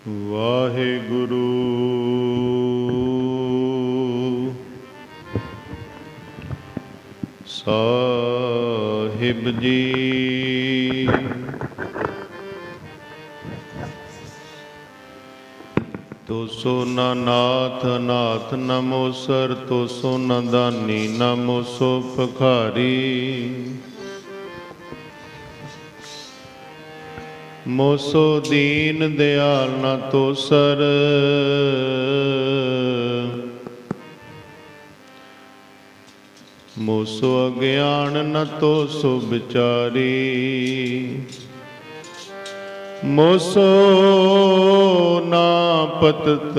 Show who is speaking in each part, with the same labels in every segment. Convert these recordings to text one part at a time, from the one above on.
Speaker 1: वाहेगुरु साहिब जी। तो सो न नाथ नाथ नमो सर, तो सो न दानी नमो सो पखारी। मोसो दीन दयाल न तो सर, मोसो अज्ञान न तो सो बिचारी। मोसो ना पतत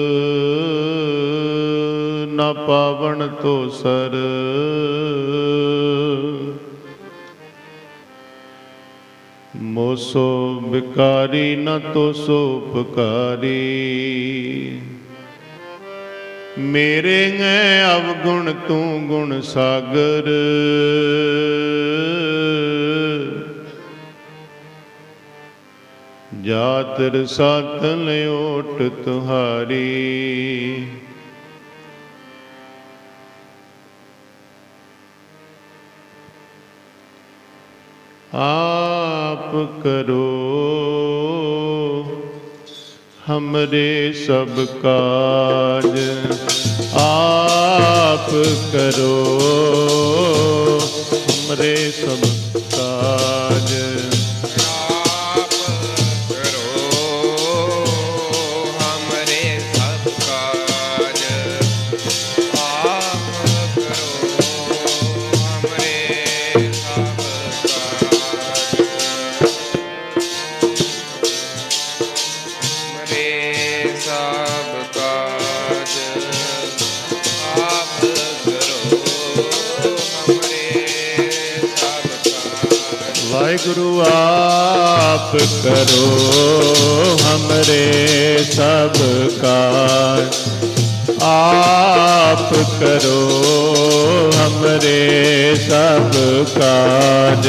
Speaker 1: न पावन तो सर, मोसो बिकारी न तो सो उपकारी। मेरे हैं अवगुण तू गुण सागर, जात रसातन ओट तुम्हारी। आप करो हमरे सब काज, आप करो हमरे सब काज।
Speaker 2: आप करो हमरे सब काज, आप करो हमरे सब काज, आप करो हमरे सब काज।
Speaker 1: वाहिगुरु आप करो हमरे सब काज, आप करो हमरे सब काज।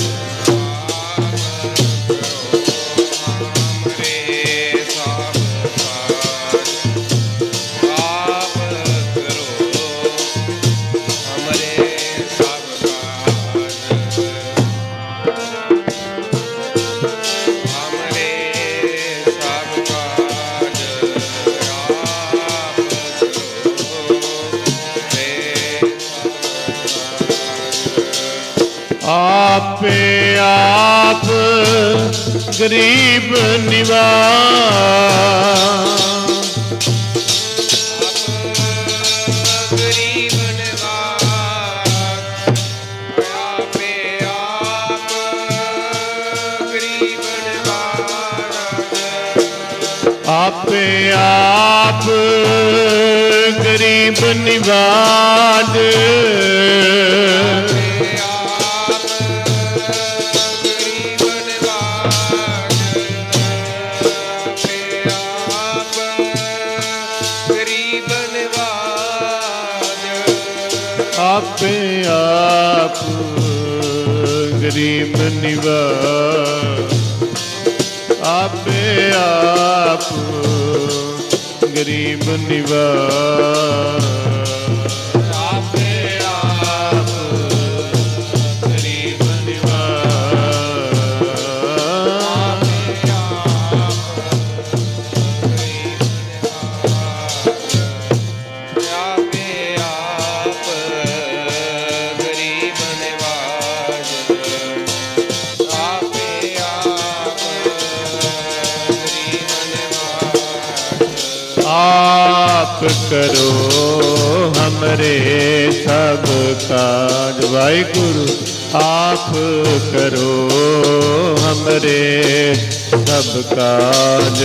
Speaker 1: आपे आप गरीब निवाज,
Speaker 2: गरीब निवाज, आपे आप गरीब निवाज,
Speaker 1: आपे आप गरीब निवाज। आपे आप गरीब निवाज, आपे आप गरीब निवाज, आपे आप गरीब आप करो हमरे सब काज। वाहिगुरु आप करो हमरे सब काज।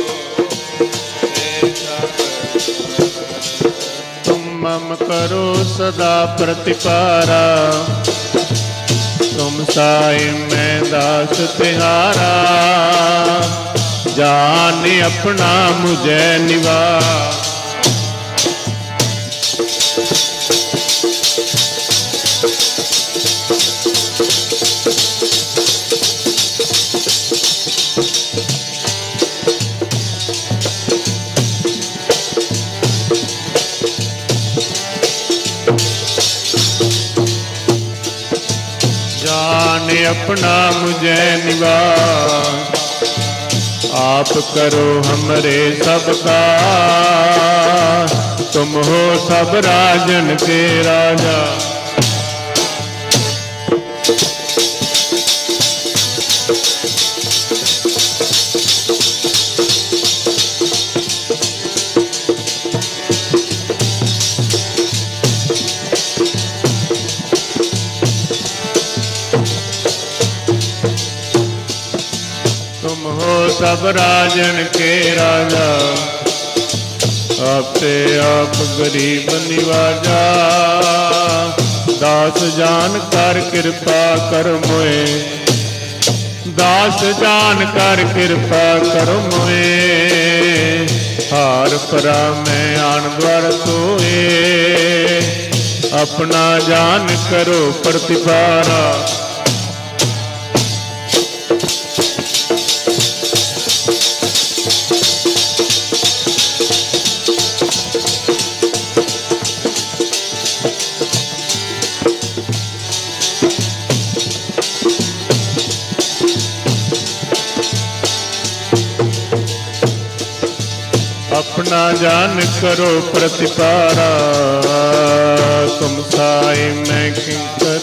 Speaker 1: मम करो सदा प्रतिपारा, तुम साई मैं दास तिहारा, जान अपना मुझे निभा। जान अपना मुझे निभा, आप करो हमरे सबका, तुम हो सब राजन के राजा। तुम हो सब राजन के राजा, आपसे आप गरीब निवाजा। दास जान कर कृपा कर मोए, दास जान कर कृपा कर मोए। हार परा मैं आन द्वार सोए, अपना जान करो प्रतिपारा। अपना जान करो प्रतिपारा, तुम साई मैं किंकर।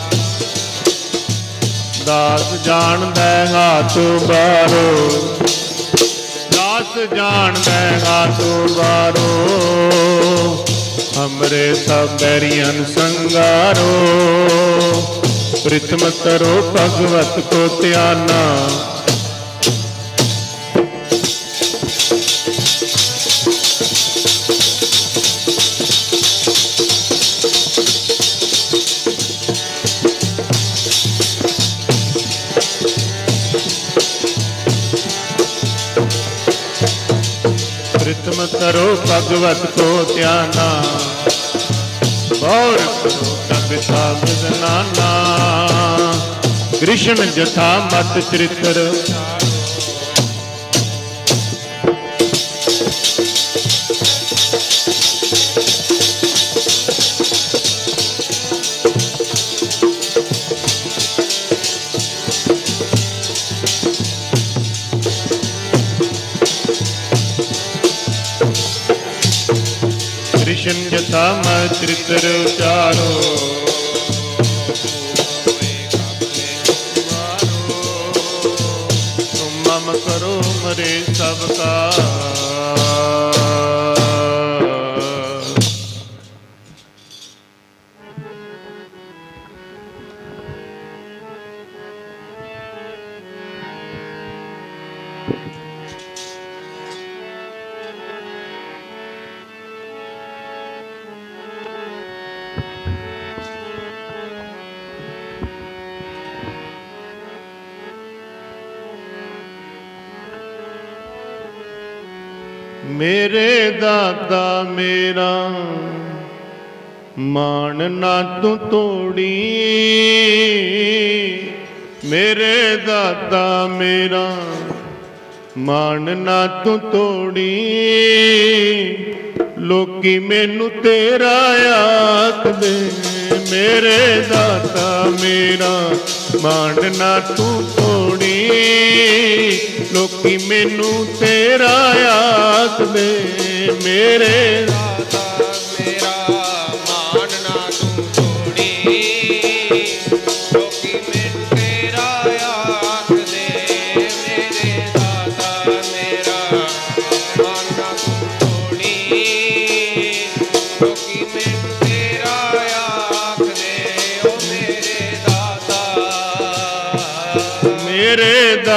Speaker 1: दास जान दे हाथ बारो, दास जान दे हाथ बारो। हमरे सब बैरियन संगारो, प्रीतम करो भगवत को त्याना। प्रीतम करो भगवत को त्याना, और करो कविता विदनाना। कृष्ण जथा मत चरित्र, कृष्ण जथा मैं चरित्र उचारो। तुम मम करो मरे सबका, मेरे दादा मेरा मान ना तू तोड़ी। मेरे दादा मेरा मान ना तू तोड़ी। लोकी मैनू तेरा आख दे। मेरे दादा मेरा मान ना तू तोड़ी। लोकी मैनू तेरा आख दे। मेरे
Speaker 2: दाता मेरा मान ना तू तोड़ी। लोकी मैनू तेरा आख दे। मेरे दाता मेरा मान ना तू तोड़ी। लोकी मैनू तेरा आख दे। ओ मेरे दाता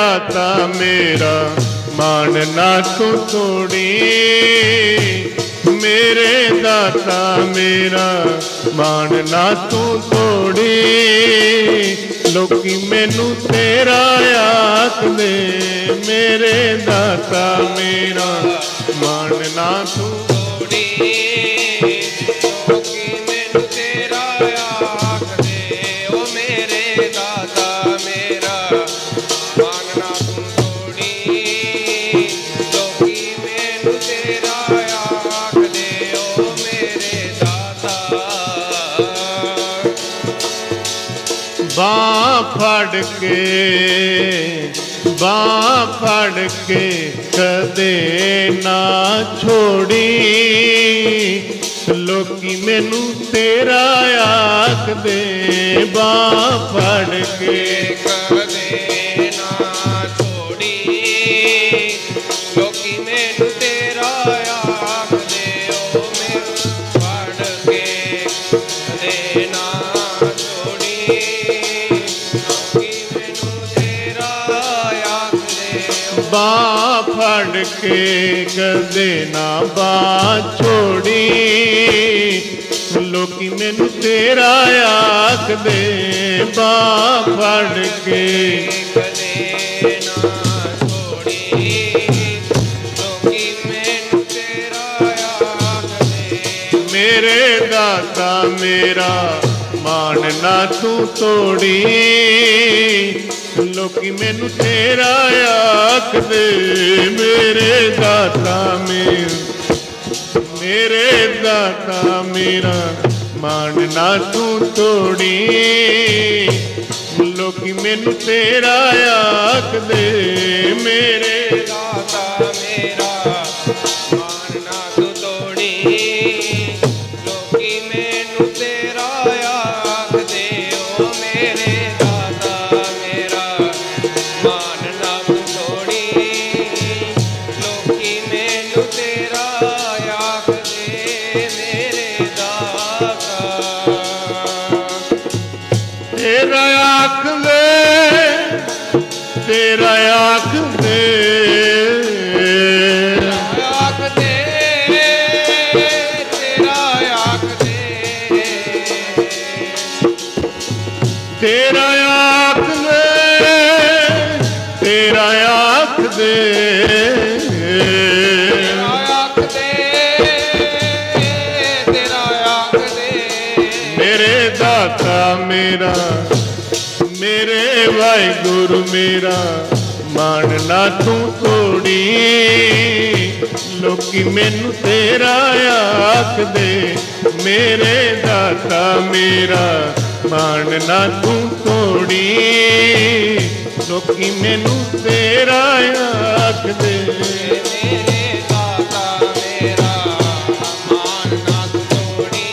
Speaker 1: मेरा मान ना तू तोड़ी। मेरे दाता मेरा मान ना तू तोड़ी लोकी मैनू तेरा आखदे मेरे दाता मेरा मान ना तू
Speaker 2: तोड़ी लोकी मैनू तेरा आखदे ओ मेरे दाता मेरा मानना तू तोड़ी लोकी मैनू तेरा आखदे ओ मेरे दाता
Speaker 1: बाँ फड़ के कदे ना छोड़ी लोकी मैनू तेरा आखदे बाँ फड़ के
Speaker 2: कदे ना छोड़ी लोकी मैनू तेरा आखदे ओ मेरे फड़ के कदे ना छोड़ी लोकी मैनू तेरा आखदे
Speaker 1: बाँ फड़ के कदे ना बाँ छोड़ी लोकी मैनू तेरा आखदे बाँ फड़ के
Speaker 2: कदे ना छोड़ी लोकी मैनू तेरा आखदे
Speaker 1: मेरे दाता मेरा मान ना तू तोड़ी लोकी मैनू तेरा आखदे मेरे दाता मेरा मान ना तू तोड़ी लोकी मैनू तेरा आखदे मेरे
Speaker 2: दाता मेरा मानना तू तोड़ी लोकी मैनू तेरा आखदे ओ मेरे दाता मेरा मानना तू तोड़ी लोकी मैनू तेरा आखदे मेरे दाता
Speaker 1: तेरा आखदे तेरा आखदे
Speaker 2: आखदे तेरा आखदे
Speaker 1: तेरा आखदे तेरा आखदे
Speaker 2: तेरा आखदे
Speaker 1: मेरे दाता मेरा मेरे वाहिगुरु मेरा मानना तू तोड़ी लोकी मैनू तेरा आखदे मेरे दाता मेरा मानना तू तोड़ी लोकी मैनू तेरा आखदे
Speaker 2: मेरे दाता मेरा मानना तू तोड़ी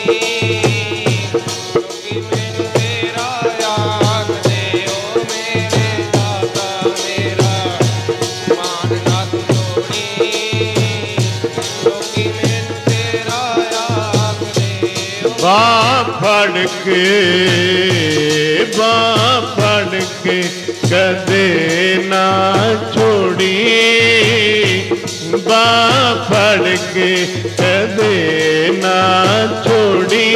Speaker 2: लोकी मैनू तेरा आखदे ओ मेरे दाता मेरा मानना तू तोड़ी लोकी मैनू तेरा आखदे ओ
Speaker 1: बाँ फड़ के कदे ना छोड़ी बाँ फड़ के कदे ना छोड़ी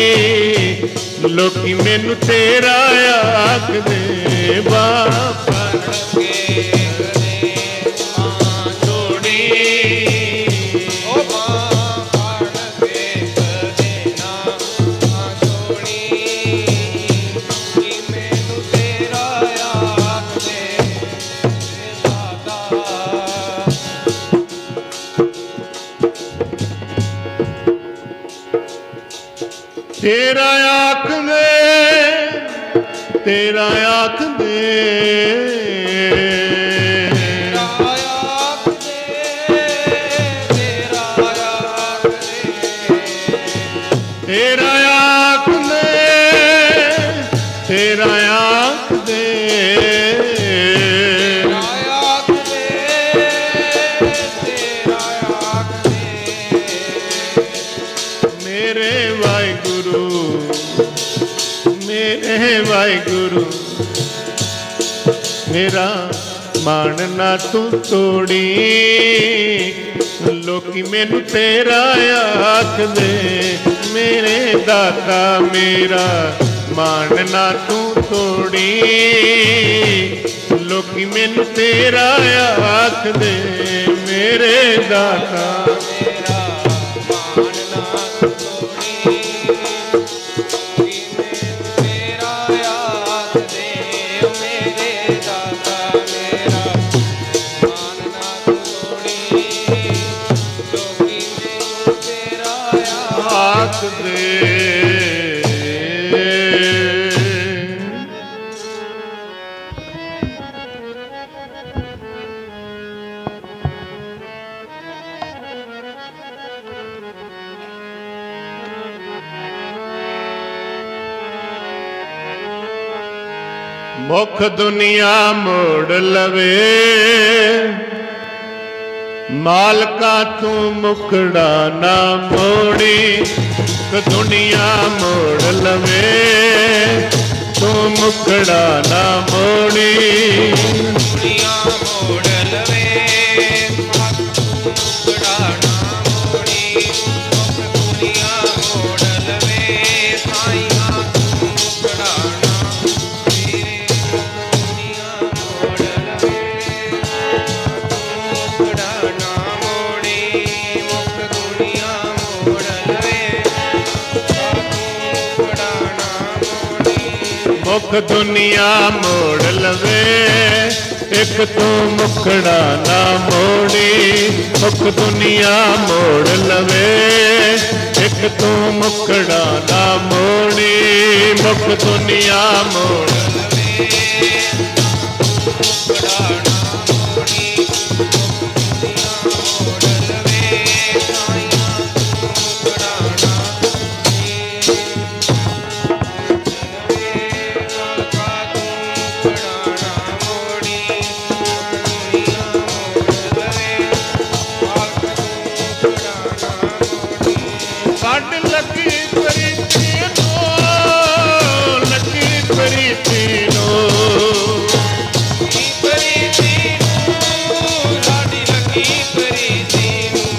Speaker 1: लोकी मैनू तेरा आखदे बाँ फड़
Speaker 2: के कदे ना छोड़ी ओ बाँ फड़ के कदे ना छोड़ी कि मैनू तेरा आखदे दाता
Speaker 1: तेरा आखदे तेरा आखदे तेरा आखदे तेरा आखदे मेरे वाहिगुरु वाहिगुरु मेरा मानना तू तोड़ी ਲੋਕੀ ਮੈਨੂੰ ਤੇਰਾ ਆਖਦੇ, ਮੇਰੇ ਦਾਤਾ ਮੇਰਾ ਮਾਣ ਨਾ ਤੂੰ ਤੋੜੀ। ਲੋਕੀ ਮੈਨੂੰ ਤੇਰਾ ਆਖਦੇ, ਮੇਰੇ ਦਾਤਾ
Speaker 2: ਮੇਰਾ ਮਾਨ ਨਾ ਤੋੜੀ। ਲੋਕੀ ਮੈਨੂੰ ਤੇਰਾ ਆਖਦੇ, ਮੇਰੇ ਦਾਤਾ ਮੇਰਾ ਮਾਨ ਨਾ ਤੋੜੀ। ਲੋਕੀ ਮੈਨੂੰ ਤੇਰਾ
Speaker 1: ਆਖਦੇ। ਮੁਖ ਦੁਨੀਆ ਮੋੜ ਲਵੇ, ਮਾਲਕਾ ਤੂੰ ਮੁਕੜਾ ਨਾ ਮੋੜੀ। ਦੁਨੀਆ ਮੋੜ ਲਵੇ, ਤੂੰ ਮੁਕੜਾ ਨਾ ਮੋੜੀ।
Speaker 2: ਦੁਨੀਆ ਮੋੜ ਲਵੇ, ਮੁਕੜਾ ਨਾ ਮੋੜੀ। ਦੁਨੀਆ ਮੋੜ ਲਵੇ, ਸਾਈਆਂ ਤੂੰ ਮੁਕੜਾ ਨਾ ਮੇਰੇ। ਦੁਨੀਆ ਮੋੜ ਲਵੇ, ਮੁਕੜਾ ਨਾ ਮੋੜੀ। ਮੁਖ ਦੁਨੀਆ ਮੋੜ ਲਵੇ, ਮੁਕੜਾ ਨਾ ਮੋੜੀ।
Speaker 1: ਮੁਖ ਦੁਨੀਆ ਮੋੜ ਲਵੇ, ਇੱਕ ਤੂੰ ਮੁਕੜਾ ਨਾ ਮੋੜੀ। ਮੁਖ ਦੁਨੀਆ ਮੋੜ ਲਵੇ, ਇੱਕ ਤੂੰ ਮੁਕੜਾ ਨਾ ਮੋੜੀ। ਮੁਖ ਦੁਨੀਆ ਮੋੜ
Speaker 2: ਲਵੇ, ਮੁਕੜਾ ਨਾ ਮੋੜੀ। ਦੁਨੀਆ ਮੋੜ ਲਵੇ, ਸਾਈਆਂ ਮੁਕੜਾ ਨਾ ਮੋੜੀ। ਮਾਲਕਾ ਤੂੰ ਮੁਕੜਾ ਨਾ ਮੋੜੀ। ਦੁਨੀਆ ਮੋੜ ਲਵੇ, ਮਾਲਕਾ ਤੂੰ ਮੁਕੜਾ ਨਾ ਮੋੜੀ।
Speaker 1: ਕੱਢ ਲੱਗੀ ਪ੍ਰੀਤੀ ਨੂੰ, ਲੱਗੀ ਪ੍ਰੀਤੀ ਨੂੰ।
Speaker 2: ਕੀ ਪ੍ਰੀਤੀ ਨੂੰ, ਸਾਡੀ ਲੱਗੀ ਪ੍ਰੀਤੀ ਨੂੰ।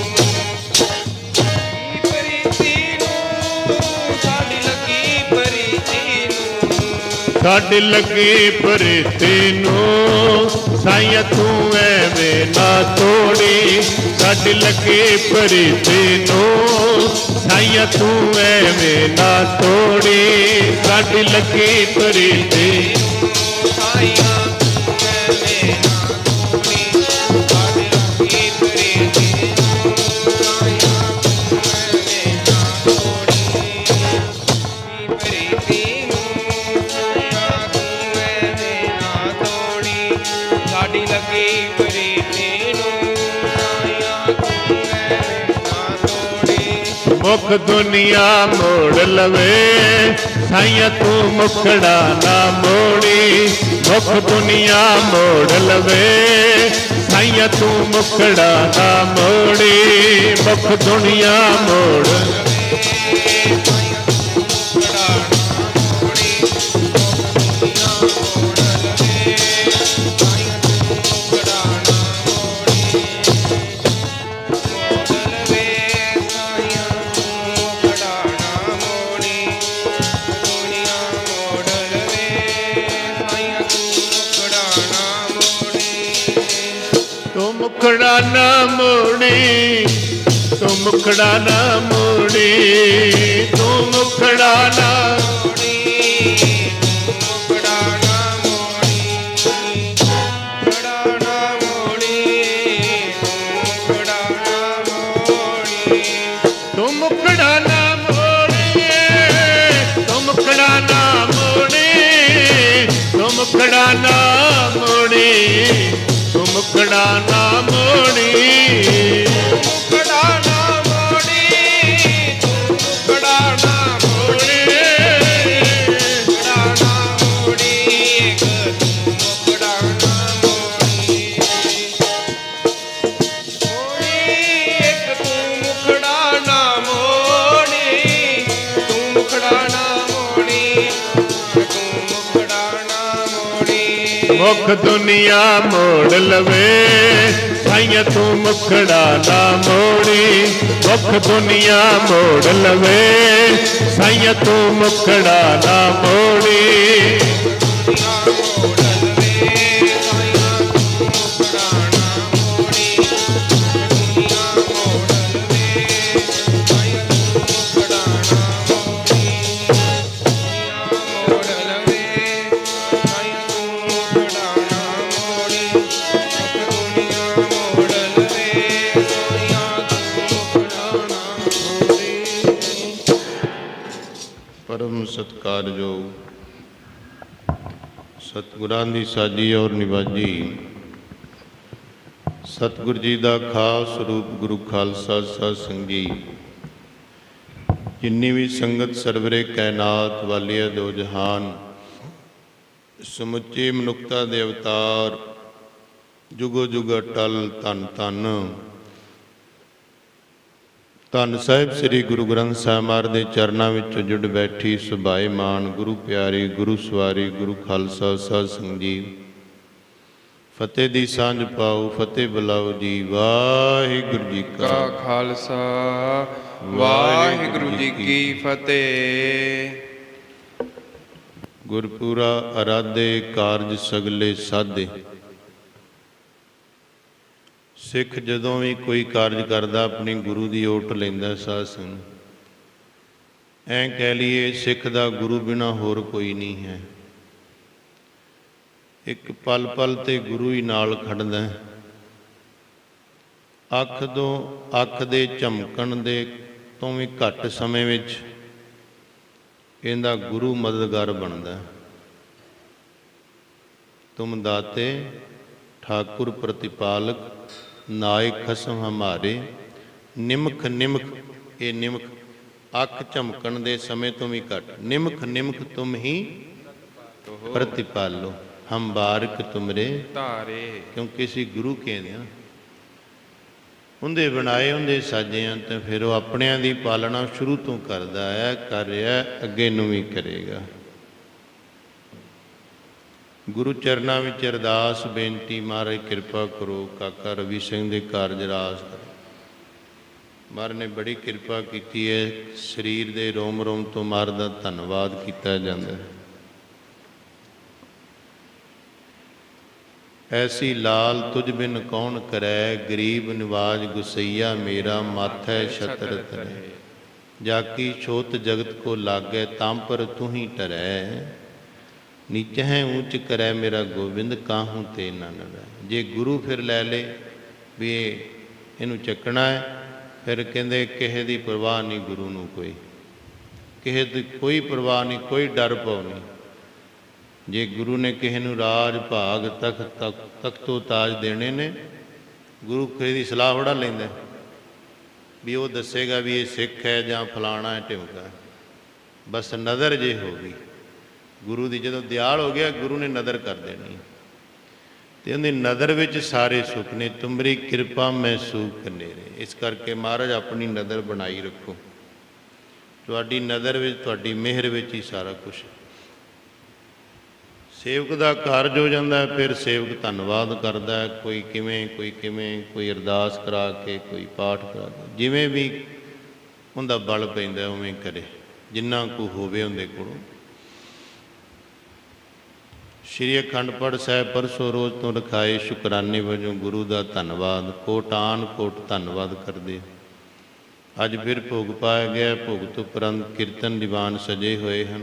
Speaker 2: ਕੀ ਪ੍ਰੀਤੀ ਨੂੰ, ਸਾਡੀ ਲੱਗੀ ਪ੍ਰੀਤੀ ਨੂੰ।
Speaker 1: ਸਾਡੀ ਲੱਗੀ ਪ੍ਰੀਤੀ ਨੂੰ, ਸਾਈਂ ਤੂੰ ਐਵੇਂ ਨਾ ਤੋੜੀ। ਸਾਡੀ ਲੱਗੀ ਪ੍ਰੀਤੀ ਨੂੰ, ਸਾਈਂ ਤੂੰ ਐਵੇਂ ਨਾ ਤੋੜੀ। ਸਾਡੀ ਲੱਗੀ ਪ੍ਰੀਤੀ
Speaker 2: ਸਾਈਆਂ ਤੂੰ ਐਵੇਂ ਨਾ ਤੋੜੀ। ਸਾਡੀ ਲੱਗੀ ਪ੍ਰੀਤੀ ਨੂੰ, ਸਾਈਆਂ ਤੂੰ ਐਵੇਂ ਨਾ ਤੋੜੀ। ਕੀ ਪ੍ਰੀਤੀ ਨੂੰ, ਸਾਈਆਂ ਤੂੰ ਐਵੇਂ ਨਾ ਤੋੜੀ। ਸਾਡੀ ਲੱਗੀ ਪ੍ਰੀਤੀ ਨੂੰ, ਸਾਈਆਂ ਤੂੰ ਐਵੇਂ ਨਾ ਤੋੜੀ।
Speaker 1: ਮੁਖ ਦੁਨੀਆ ਮੋੜ ਲਵੇ, ਸਾਈਂ ਤੂੰ ਮੁਕੜਾ ਨਾ ਮੋੜੀ। ਮੁਖ ਦੁਨੀਆ ਮੋੜ ਲਵੇ, ਸਾਈਂ ਤੂੰ ਮੁਕੜਾ ਨਾ ਮੋੜੀ। ਮੁਖ ਦੁਨੀਆ ਮੋੜ ਤੂੰ ਮੁਕੜਾ ਨਾ ਮੋੜੀ। ਤੂੰ ਮੁਕੜਾ ਨਾ ਮੋੜੀ। ਤੂੰ ਮੁਕੜਾ ਨਾ ਤੂੰ ਮੁਕੜਾ ਨਾ ਮੋੜੀ। ਤੂੰ ਮੁਕੜਾ ਨਾ ਮੋੜੀ। ਤੂੰ ਮੁਕੜਾ ਨਾ ਮੋੜੀ। ਤੂੰ ਮੁਕੜਾ ਨਾ ਮੋੜੀ।
Speaker 2: ਮੁਕੜਾ ਨਾ ਮੋੜੀ। ਤੂੰ ਮੁਕੜਾ ਨਾ ਮੋੜੀ। ਮੁਕੜਾ ਨਾ ਮੋੜੀ। ਇੱਕ ਤੂੰ ਮੁਕੜਾ ਨਾ ਮੋੜੀ। ਮੋੜੀ ਇੱਕ ਤੂੰ ਮੁਕੜਾ ਨਾ ਮੋੜੀ। ਤੂੰ ਮੁਕੜਾ ਨਾ ਮੋੜੀ। ਤੂੰ ਮੁਕੜਾ ਨਾ ਮੋੜੀ।
Speaker 1: ਮੁਖ ਦੁਨੀਆ ਮੋੜ ਲਵੇ, ਸਾਈਆਂ ਤੂੰ ਮੁਖੜਾ ਨਾ ਮੋੜੀ, ਮੁਖ ਦੁਨੀਆ ਮੋੜ ਲਵੇ, ਸਾਈਆਂ ਤੂੰ ਮੁਖੜਾ ਨਾ ਮੋੜੀ। परम सत्कारयोग सतगुरां दी साजी और निवाजी सतगुर जी का खास रूप गुरु खालसा साध संगत जी, जिन्नी भी संगत सरवरे कैनात वालिया दो जहान, समुचे मनुखता दे अवतार जुगो जुग अटल धन धन धन साहिब श्री गुरु ग्रंथ साहिब महाराज के चरणों में जुड़ बैठी सुभाईमान गुरु प्यारी गुरु सवारी गुरु खालसा साध संगत जी, फतेह दी सांझ पाओ फतेह बुलाओ जी। वाहिगुरु जी का
Speaker 2: खालसा वाहिगुरु जी की फतेह।
Speaker 1: गुरपुरा आराधे कारज सगले साधे। सिख जदों भी कोई कारज करता अपनी गुरु की ओट लेंदा साध संगत। ऐं कह लीए सिख दा गुरु बिना होर कोई नहीं है। एक पल पल ते गुरु ही नाल खड़दा है। अख दे झमकण दे तो भी घट समय विच इहदा गुरु मददगार बनदा है। तुम दाते ठाकुर प्रतिपालक नायक खसम हमारे, निमख निमख ये निमख अख झमकण दे समय तो भी घट, निमख निमख तुम ही प्रतिपालो, हम बारक तुमरे
Speaker 2: तारे।
Speaker 1: क्योंकि असी गुरु कहते हैं उनके बनाए उनके साजे हैं, तो फिर वो अपनिया की पालना शुरू तो करता है, कर रहा है, अगे नूं भी करेगा। गुरु चरणों में अरदास बेनती, महाराज कृपा करो काका रवि सिंह के कारज रास करो। महाराज ने बड़ी कृपा की है, शरीर के रोम रोम तो महाराज का धन्नवाद किया जाता है। ऐसी लाल तुझ बिन कौन करे, गरीब निवाज गुसैया मेरा माथै छत्र तरे। जाकी छोत जगत को लागै, ताम पर तू ही टरै। नीच है ऊंच करे मेरा गोबिंद, काहूँ ते न नड़ै। जे गुरु फिर लै ले भी इनू चकना है, फिर कहते किसी की परवाह नहीं गुरु नूं, कोई किसी की कोई परवाह नहीं, कोई डर पाओ नहीं। जे गुरु ने किसी नूं राज भाग तख्तो ताज देने ने, गुरु किसी की सलाह बड़ा लैंदा भी वो दसेगा भी ये सिख है जां फलाना है ढिमका है। बस नज़र जे हो गई गुरु की, जो दयाल हो गया गुरु ने नज़र कर देनी, तो उनकी नज़र विच सारे सुख ने। तुमरी कृपा मैं सूख नेरे। इस करके महाराज अपनी नज़र बनाई रखो, तुहाडी नज़र विच तुहाडी मेहर विच ही सारा कुछ। सेवक का कारज हो जाता है, फिर सेवक धन्नवाद करता है, कोई किवें कोई अरदास करा के, कोई पाठ करा के, जिमें भी उनका बल पैंदा उवें करे, जिन्ना को होवे उनके कोलों। श्री अखंड पाठ साहिब परसों रोज़ तो रखाए, शुकराने वजों गुरु का धन्नवाद, कोटान कोट धन्नवाद करते। अज फिर भोग पाया गया, भोग तो उपरंत कीर्तन दीवान सजे हुए हैं।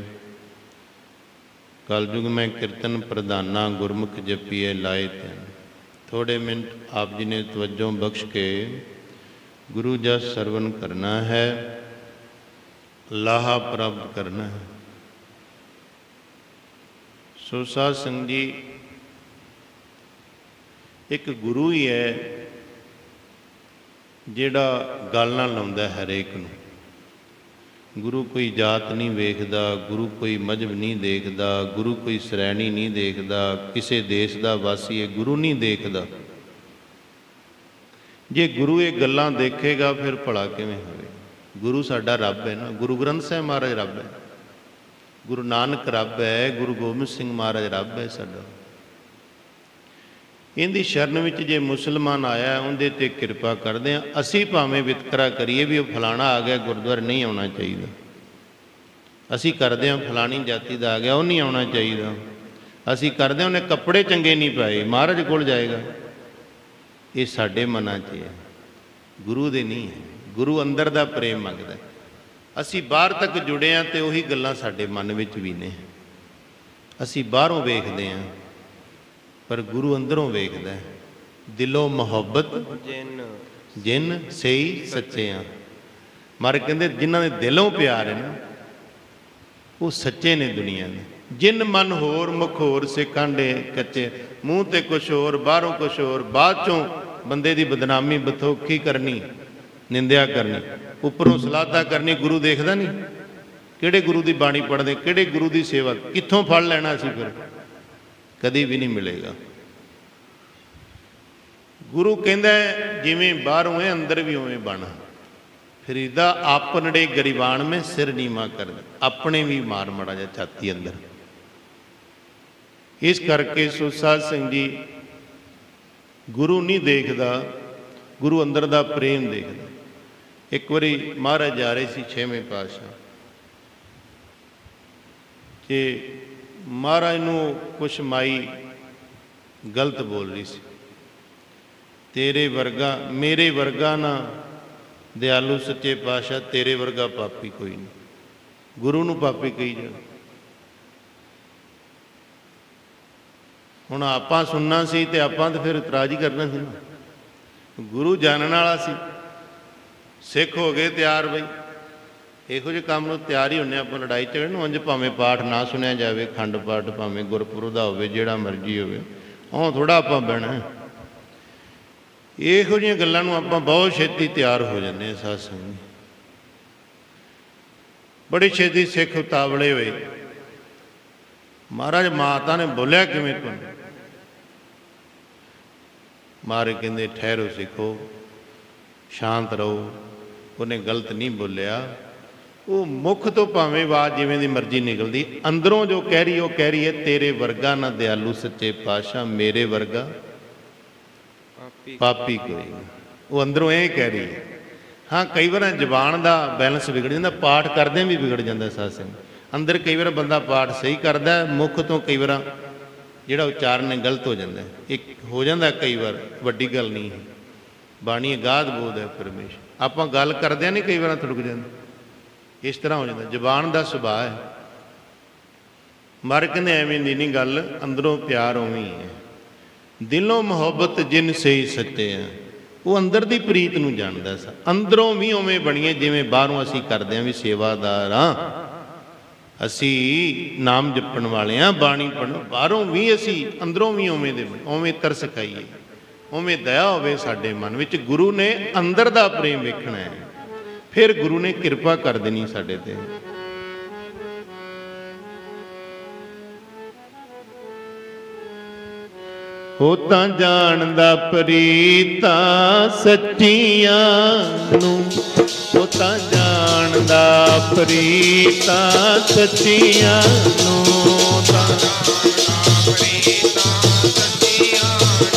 Speaker 1: कलयुग में कीर्तन प्रधाना गुरमुख जपीए लाए थे। थोड़े मिनट आप जी ने तवज्जो बख्श के गुरु जस सरवण करना है, लाहा प्राप्त करना है। सो साध संगत जी, एक गुरु ही है जिहड़ा गल नाल लाउंदा हरेक नूं। गुरु कोई जात नहीं वेखदा, गुरु कोई मजहब नहीं देखदा, गुरु कोई श्रैणी नहीं देखदा, किसी देश का वासी है गुरु नहीं देखदा। जे गुरु ये गल्लां देखेगा फिर भला किवें होवे। गुरु साडा रब है ना, गुरु ग्रंथ साहिब महाराज रब है, गुरु नानक रब है, गुरु गोबिंद सिंह महाराज रब है साडा। ਇਹਦੀ ਸ਼ਰਨ ਵਿੱਚ ਜੇ ਮੁਸਲਮਾਨ ਆਇਆ ਉਹਦੇ ਤੇ ਕਿਰਪਾ ਕਰਦੇ ਹਾਂ। ਅਸੀਂ ਭਾਵੇਂ ਵਿਤਕਰਾ ਕਰੀਏ ਵੀ ਉਹ ਫਲਾਣਾ ਆ ਗਿਆ ਗੁਰਦੁਆਰੇ, ਨਹੀਂ ਆਉਣਾ ਚਾਹੀਦਾ। ਅਸੀਂ ਕਰਦੇ ਹਾਂ ਫਲਾਣੀ ਜਾਤੀ ਦਾ ਆ ਗਿਆ, ਉਹ ਨਹੀਂ ਆਉਣਾ ਚਾਹੀਦਾ। ਅਸੀਂ ਕਰਦੇ ਹਾਂ ਉਹਨੇ ਕੱਪੜੇ ਚੰਗੇ ਨਹੀਂ ਪਾਏ, ਮਹਾਰਾਜ ਕੋਲ ਜਾਏਗਾ। ਇਹ ਸਾਡੇ ਮਨਾਂ 'ਚ ਹੈ, ਗੁਰੂ ਦੇ ਨਹੀਂ ਹੈ। ਗੁਰੂ ਅੰਦਰ ਦਾ ਪ੍ਰੇਮ ਮੰਗਦਾ। ਅਸੀਂ ਬਾਹਰ ਤੱਕ ਜੁੜੇ ਹਾਂ ਅਤੇ ਉਹੀ ਗੱਲਾਂ ਸਾਡੇ ਮਨ ਵਿੱਚ ਵੀ ਨੇ। ਅਸੀਂ ਬਾਹਰੋਂ ਵੇਖਦੇ ਹਾਂ ਪਰ ਗੁਰੂ ਅੰਦਰੋਂ ਵੇਖਦਾ। ਦਿਲੋਂ ਮੁਹੱਬਤ ਜਿਨ ਸਹੀ ਸੱਚਿਆਂ। ਮਹਾਰਾਜ ਕਹਿੰਦੇ ਜਿਨ੍ਹਾਂ ਦੇ ਦਿਲੋਂ ਪਿਆਰ ਹੈ ਨਾ ਉਹ ਸੱਚੇ ਨੇ ਦੁਨੀਆ ਦੇ। ਜਿਨ ਮਨ ਹੋਰ ਮੁਖ ਹੋਰ ਸੇ ਕਾਂਡੇ ਕੱਚੇ। ਮੂੰਹ ਤੇ ਕੁਛ ਹੋਰ, ਬਾਹਰੋਂ ਕੁਛ ਹੋਰ, ਬਾਅਦ ਚੋਂ ਬੰਦੇ ਦੀ ਬਦਨਾਮੀ ਬਥੋਖੀ ਕਰਨੀ, ਨਿੰਦਿਆ ਕਰਨੀ, ਉੱਪਰੋਂ ਸਲਾਹਤਾ ਕਰਨੀ। ਗੁਰੂ ਦੇਖਦਾ ਨਹੀਂ। ਕਿਹੜੇ ਗੁਰੂ ਦੀ ਬਾਣੀ ਪੜ੍ਹਦੇ, ਕਿਹੜੇ ਗੁਰੂ ਦੀ ਸੇਵਾ, ਕਿੱਥੋਂ ਫੜ ਲੈਣਾ ਸੀ? ਫਿਰ ਕਦੀ ਵੀ ਨਹੀਂ ਮਿਲੇਗਾ। ਗੁਰੂ ਕਹਿੰਦਾ ਜਿਵੇਂ ਬਾਹਰੋਂ ਹੈ ਅੰਦਰ ਵੀ ਉਵੇਂ ਬਣ। ਫਰੀਦਾ ਆਪਨੜੇ ਗਰੀਬਾਨ ਮੈਂ ਸਿਰ ਨੀਵਾਂ ਕਰ। ਆਪਣੇ ਵੀ ਮਾਰ ਮੜਾ ਜਾ ਛਾਤੀ ਅੰਦਰ। ਇਸ ਕਰਕੇ ਸੋ ਸਾਧ ਸਿੰਘ ਜੀ, ਗੁਰੂ ਨਹੀਂ ਦੇਖਦਾ, ਗੁਰੂ ਅੰਦਰ ਦਾ ਪ੍ਰੇਮ ਦੇਖਦਾ। ਇੱਕ ਵਾਰੀ ਮਹਾਰਾਜ ਜਾ ਰਹੇ ਸੀ 6ਵੇਂ ਪਾਤਸ਼ਾਹ ਕਿ ਮਹਾਰਾਜ ਨੂੰ ਕੁਛ ਮਾਈ ਗਲਤ ਬੋਲ ਰਹੀ ਸੀ। ਤੇਰੇ ਵਰਗਾ, ਮੇਰੇ ਵਰਗਾ ਨਾ ਦਿਆਲੂ ਸੱਚੇ ਪਾਤਸ਼ਾਹ, ਤੇਰੇ ਵਰਗਾ ਪਾਪੀ ਕੋਈ ਨਹੀਂ। ਗੁਰੂ ਨੂੰ ਪਾਪੀ ਕਹੀ ਜਾ। ਹੁਣ ਆਪਾਂ ਸੁਣਨਾ ਸੀ ਤੇ ਆਪਾਂ ਤਾਂ ਫਿਰ ਇਤਰਾਜ਼ ਹੀ ਕਰਨਾ ਸੀ ਨਾ। ਗੁਰੂ ਜਾਣਨ ਵਾਲਾ ਸੀ। ਸਿੱਖ ਹੋ ਗਏ ਤਿਆਰ ਬਈ। ਇਹੋ ਜਿਹੇ ਕੰਮ ਨੂੰ ਤਿਆਰ ਹੀ ਹੁੰਦੇ ਆਪਾਂ ਲੜਾਈ ਝਗੜੇ ਨੂੰ। ਉਂਝ ਭਾਵੇਂ ਪਾਠ ਨਾ ਸੁਣਿਆ ਜਾਵੇ, ਖੰਡ ਪਾਠ ਭਾਵੇਂ ਗੁਰਪੁਰਬ ਦਾ ਹੋਵੇ, ਜਿਹੜਾ ਮਰਜ਼ੀ ਹੋਵੇ, ਉਹ ਥੋੜ੍ਹਾ ਆਪਾਂ ਬਹਿਣਾ। ਇਹੋ ਜਿਹੀਆਂ ਗੱਲਾਂ ਨੂੰ ਆਪਾਂ ਬਹੁਤ ਛੇਤੀ ਤਿਆਰ ਹੋ ਜਾਂਦੇ ਹਾਂ। ਸਾਧ ਸੰਗਤ ਬੜੀ ਛੇਤੀ ਸਿੱਖ ਉਤਾਵਲੇ ਹੋਏ। ਮਹਾਰਾਜ ਮਾਤਾ ਨੇ ਬੋਲਿਆ ਕਿਵੇਂ ਤੁਹਾਨੂੰ? ਮਹਾਰਾਜ ਕਹਿੰਦੇ ਠਹਿਰੋ ਸਿੱਖੋ, ਸ਼ਾਂਤ ਰਹੋ। ਉਹਨੇ ਗਲਤ ਨਹੀਂ ਬੋਲਿਆ। ਉਹ ਮੁੱਖ ਤੋਂ ਭਾਵੇਂ ਆਵਾਜ਼ ਜਿਵੇਂ ਦੀ ਮਰਜ਼ੀ ਨਿਕਲਦੀ, ਅੰਦਰੋਂ ਜੋ ਕਹਿ ਰਹੀ ਉਹ ਕਹਿ ਰਹੀ ਹੈ ਤੇਰੇ ਵਰਗਾ ਨਾ ਦਿਆਲੂ ਸੱਚੇ ਪਾਤਸ਼ਾਹ, ਮੇਰੇ ਵਰਗਾ ਪਾਪੀ ਕੋਈ ਨਹੀਂ। ਉਹ ਅੰਦਰੋਂ ਇਹ ਕਹਿ ਰਹੀ ਹੈ। ਹਾਂ, ਕਈ ਵਾਰ ਜ਼ਬਾਨ ਦਾ ਬੈਲੈਂਸ ਵਿਗੜ ਜਾਂਦਾ, ਪਾਠ ਕਰਦਿਆਂ ਵੀ ਵਿਗੜ ਜਾਂਦਾ। ਸਾਧ ਸੰਗਤ ਅੰਦਰ ਕਈ ਵਾਰ ਬੰਦਾ ਪਾਠ ਸਹੀ ਕਰਦਾ, ਮੁੱਖ ਤੋਂ ਕਈ ਵਾਰ ਜਿਹੜਾ ਉਚਾਰਨ ਹੈ ਗਲਤ ਹੋ ਜਾਂਦਾ। ਇੱਕ ਹੋ ਜਾਂਦਾ ਕਈ ਵਾਰ, ਵੱਡੀ ਗੱਲ ਨਹੀਂ ਹੈ। ਬਾਣੀ ਅਗਾਧ ਬੋਧ ਹੈ ਪਰਮੇਸ਼ਰ। ਆਪਾਂ ਗੱਲ ਕਰਦਿਆਂ ਨਹੀਂ ਕਈ ਵਾਰ ਥੁੜਕ ਜਾਂਦਾ, ਇਸ ਤਰ੍ਹਾਂ ਹੋ ਜਾਂਦਾ। ਜ਼ਬਾਨ ਦਾ ਸੁਭਾਅ ਹੈ। ਮਰ ਕਹਿੰਦੇ ਐਵੇਂ ਦੀ ਨਹੀਂ ਗੱਲ, ਅੰਦਰੋਂ ਪਿਆਰ ਉਵੇਂ ਹੀ ਹੈ। ਦਿਲੋਂ ਮੁਹੱਬਤ ਜਿਨ ਸਹੀ ਸੱਚੇ ਆ। ਉਹ ਅੰਦਰ ਦੀ ਪ੍ਰੀਤ ਨੂੰ ਜਾਣਦਾ ਸਾ। ਅੰਦਰੋਂ ਵੀ ਉਵੇਂ ਬਣੀਏ ਜਿਵੇਂ ਬਾਹਰੋਂ ਅਸੀਂ ਕਰਦੇ ਹਾਂ ਵੀ ਸੇਵਾਦਾਰ ਹਾਂ, ਅਸੀਂ ਨਾਮ ਜਪਣ ਵਾਲੇ ਹਾਂ, ਬਾਣੀ ਪੜ੍ਹਨ। ਬਾਹਰੋਂ ਵੀ ਅਸੀਂ, ਅੰਦਰੋਂ ਵੀ ਉਵੇਂ ਦੇ ਉਵੇਂ ਤਰਸ ਖਾਈਏ, ਉਵੇਂ ਦਇਆ ਹੋਵੇ ਸਾਡੇ ਮਨ ਵਿੱਚ। ਗੁਰੂ ਨੇ ਅੰਦਰ ਦਾ ਪ੍ਰੇਮ ਵੇਖਣਾ ਹੈ, ਫਿਰ ਗੁਰੂ ਨੇ ਕਿਰਪਾ ਕਰ ਦੇਣੀ ਸਾਡੇ ਤੇ। ਉਹ ਤਾਂ ਜਾਣਦਾ ਪ੍ਰੀਤਾਂ ਸੱਚੀਆਂ ਨੂੰ, ਉਹ ਤਾਂ ਜਾਣਦਾ ਪ੍ਰੀਤਾਂ ਸੱਚੀਆਂ ਨੂੰ, ਤਾਂ ਜਾਣਦਾ ਪ੍ਰੀਤਾਂ ਸੱਚੀਆਂ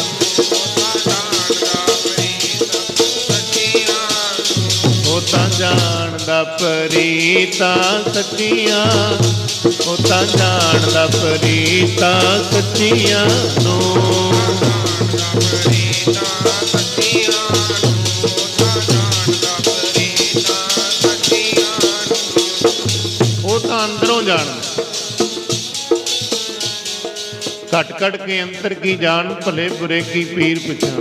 Speaker 1: ਨੂੰ, ਉਹ ਤਾਂ ਜਾਣਦਾ ਪ੍ਰੀਤਾਂ ਸੱਚੀਆਂ, ਉਹ ਤਾਂ ਜਾਣਦਾ ਪ੍ਰੀਤਾਂ ਸੱਚੀਆਂ ਨੂੰ। ਉਹ ਤਾਂ ਅੰਦਰੋਂ ਜਾਣਦਾ। ਘਟ ਘਟ ਕੇ ਅੰਤਰ ਕੀ ਜਾਣ, ਭਲੇ ਬੁਰੇ ਕੀ ਪੀਰ ਪਛਾਣ।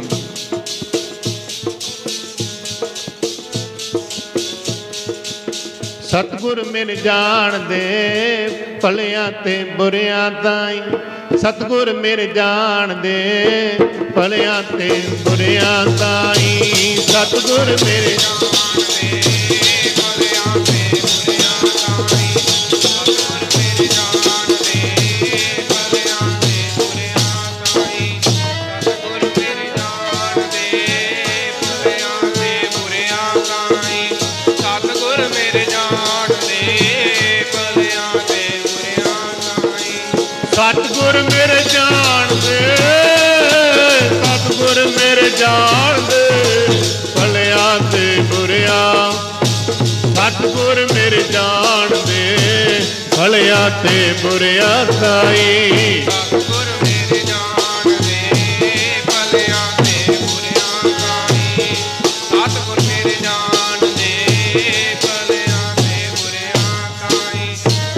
Speaker 1: ਸਤਿਗੁਰ ਮਿਲ ਜਾਣਦੇ ਭਲਿਆਂ ਤੇ ਬੁਰਿਆਂ ਤਾਈਂ। ਸਤਿਗੁਰ ਮਿਲ ਜਾਣਦੇ ਭਲਿਆਂ ਤੇ ਬੁਰਿਆਂ ਤਾਈਂ। ਸਤਿਗੁਰ ਮਿਲ ਜਾਣਦੇ ਭਲਿਆਂ ਤੇ ਬੁਰਿਆਂ ਤਾਈਂ। ਸਤਿਗੁਰ ਮਿਲ ਜਾਣਦੇ ਭਲਿਆਂ ਤੇ ਬੁਰਿਆਂ ਤਾਈਂ। ਸਤਿਗੁਰ ਮਿਲ ਜਾਣਦੇ ਭਲਿਆਂ ਤੇ ਬੁਰਿਆਂ ਤਾਈਂ। ਸਤਿਗੁਰ ਮਿਲ ਸਤਿਗੁਰ ਮੇਰੇ ਜਾਣਦੇ ਸਤਿਗੁਰ ਮੇਰੇ ਜਾਣਦੇ ਭਲਿਆਂ ਤੇ ਬੁਰਿਆਂ, ਸਤਿਗੁਰ ਮੇਰੇ ਜਾਣਦੇ ਭਲਿਆਂ ਤੇ ਬੁਰਿਆਂ ਤਾਈ।
Speaker 2: ਸਤਿਗੁਰ ਮੇਰੇ ਜਾਣਦੇ ਭਲਿਆਂ ਤੇ ਬੁਰਿਆਂ ਤਾਈ। ਸਤਿਗੁਰ ਮੇਰੇ ਜਾਣਦੇ ਭਲਿਆਂ ਤੇ ਬੁਰਿਆਂ ਤਾਈ।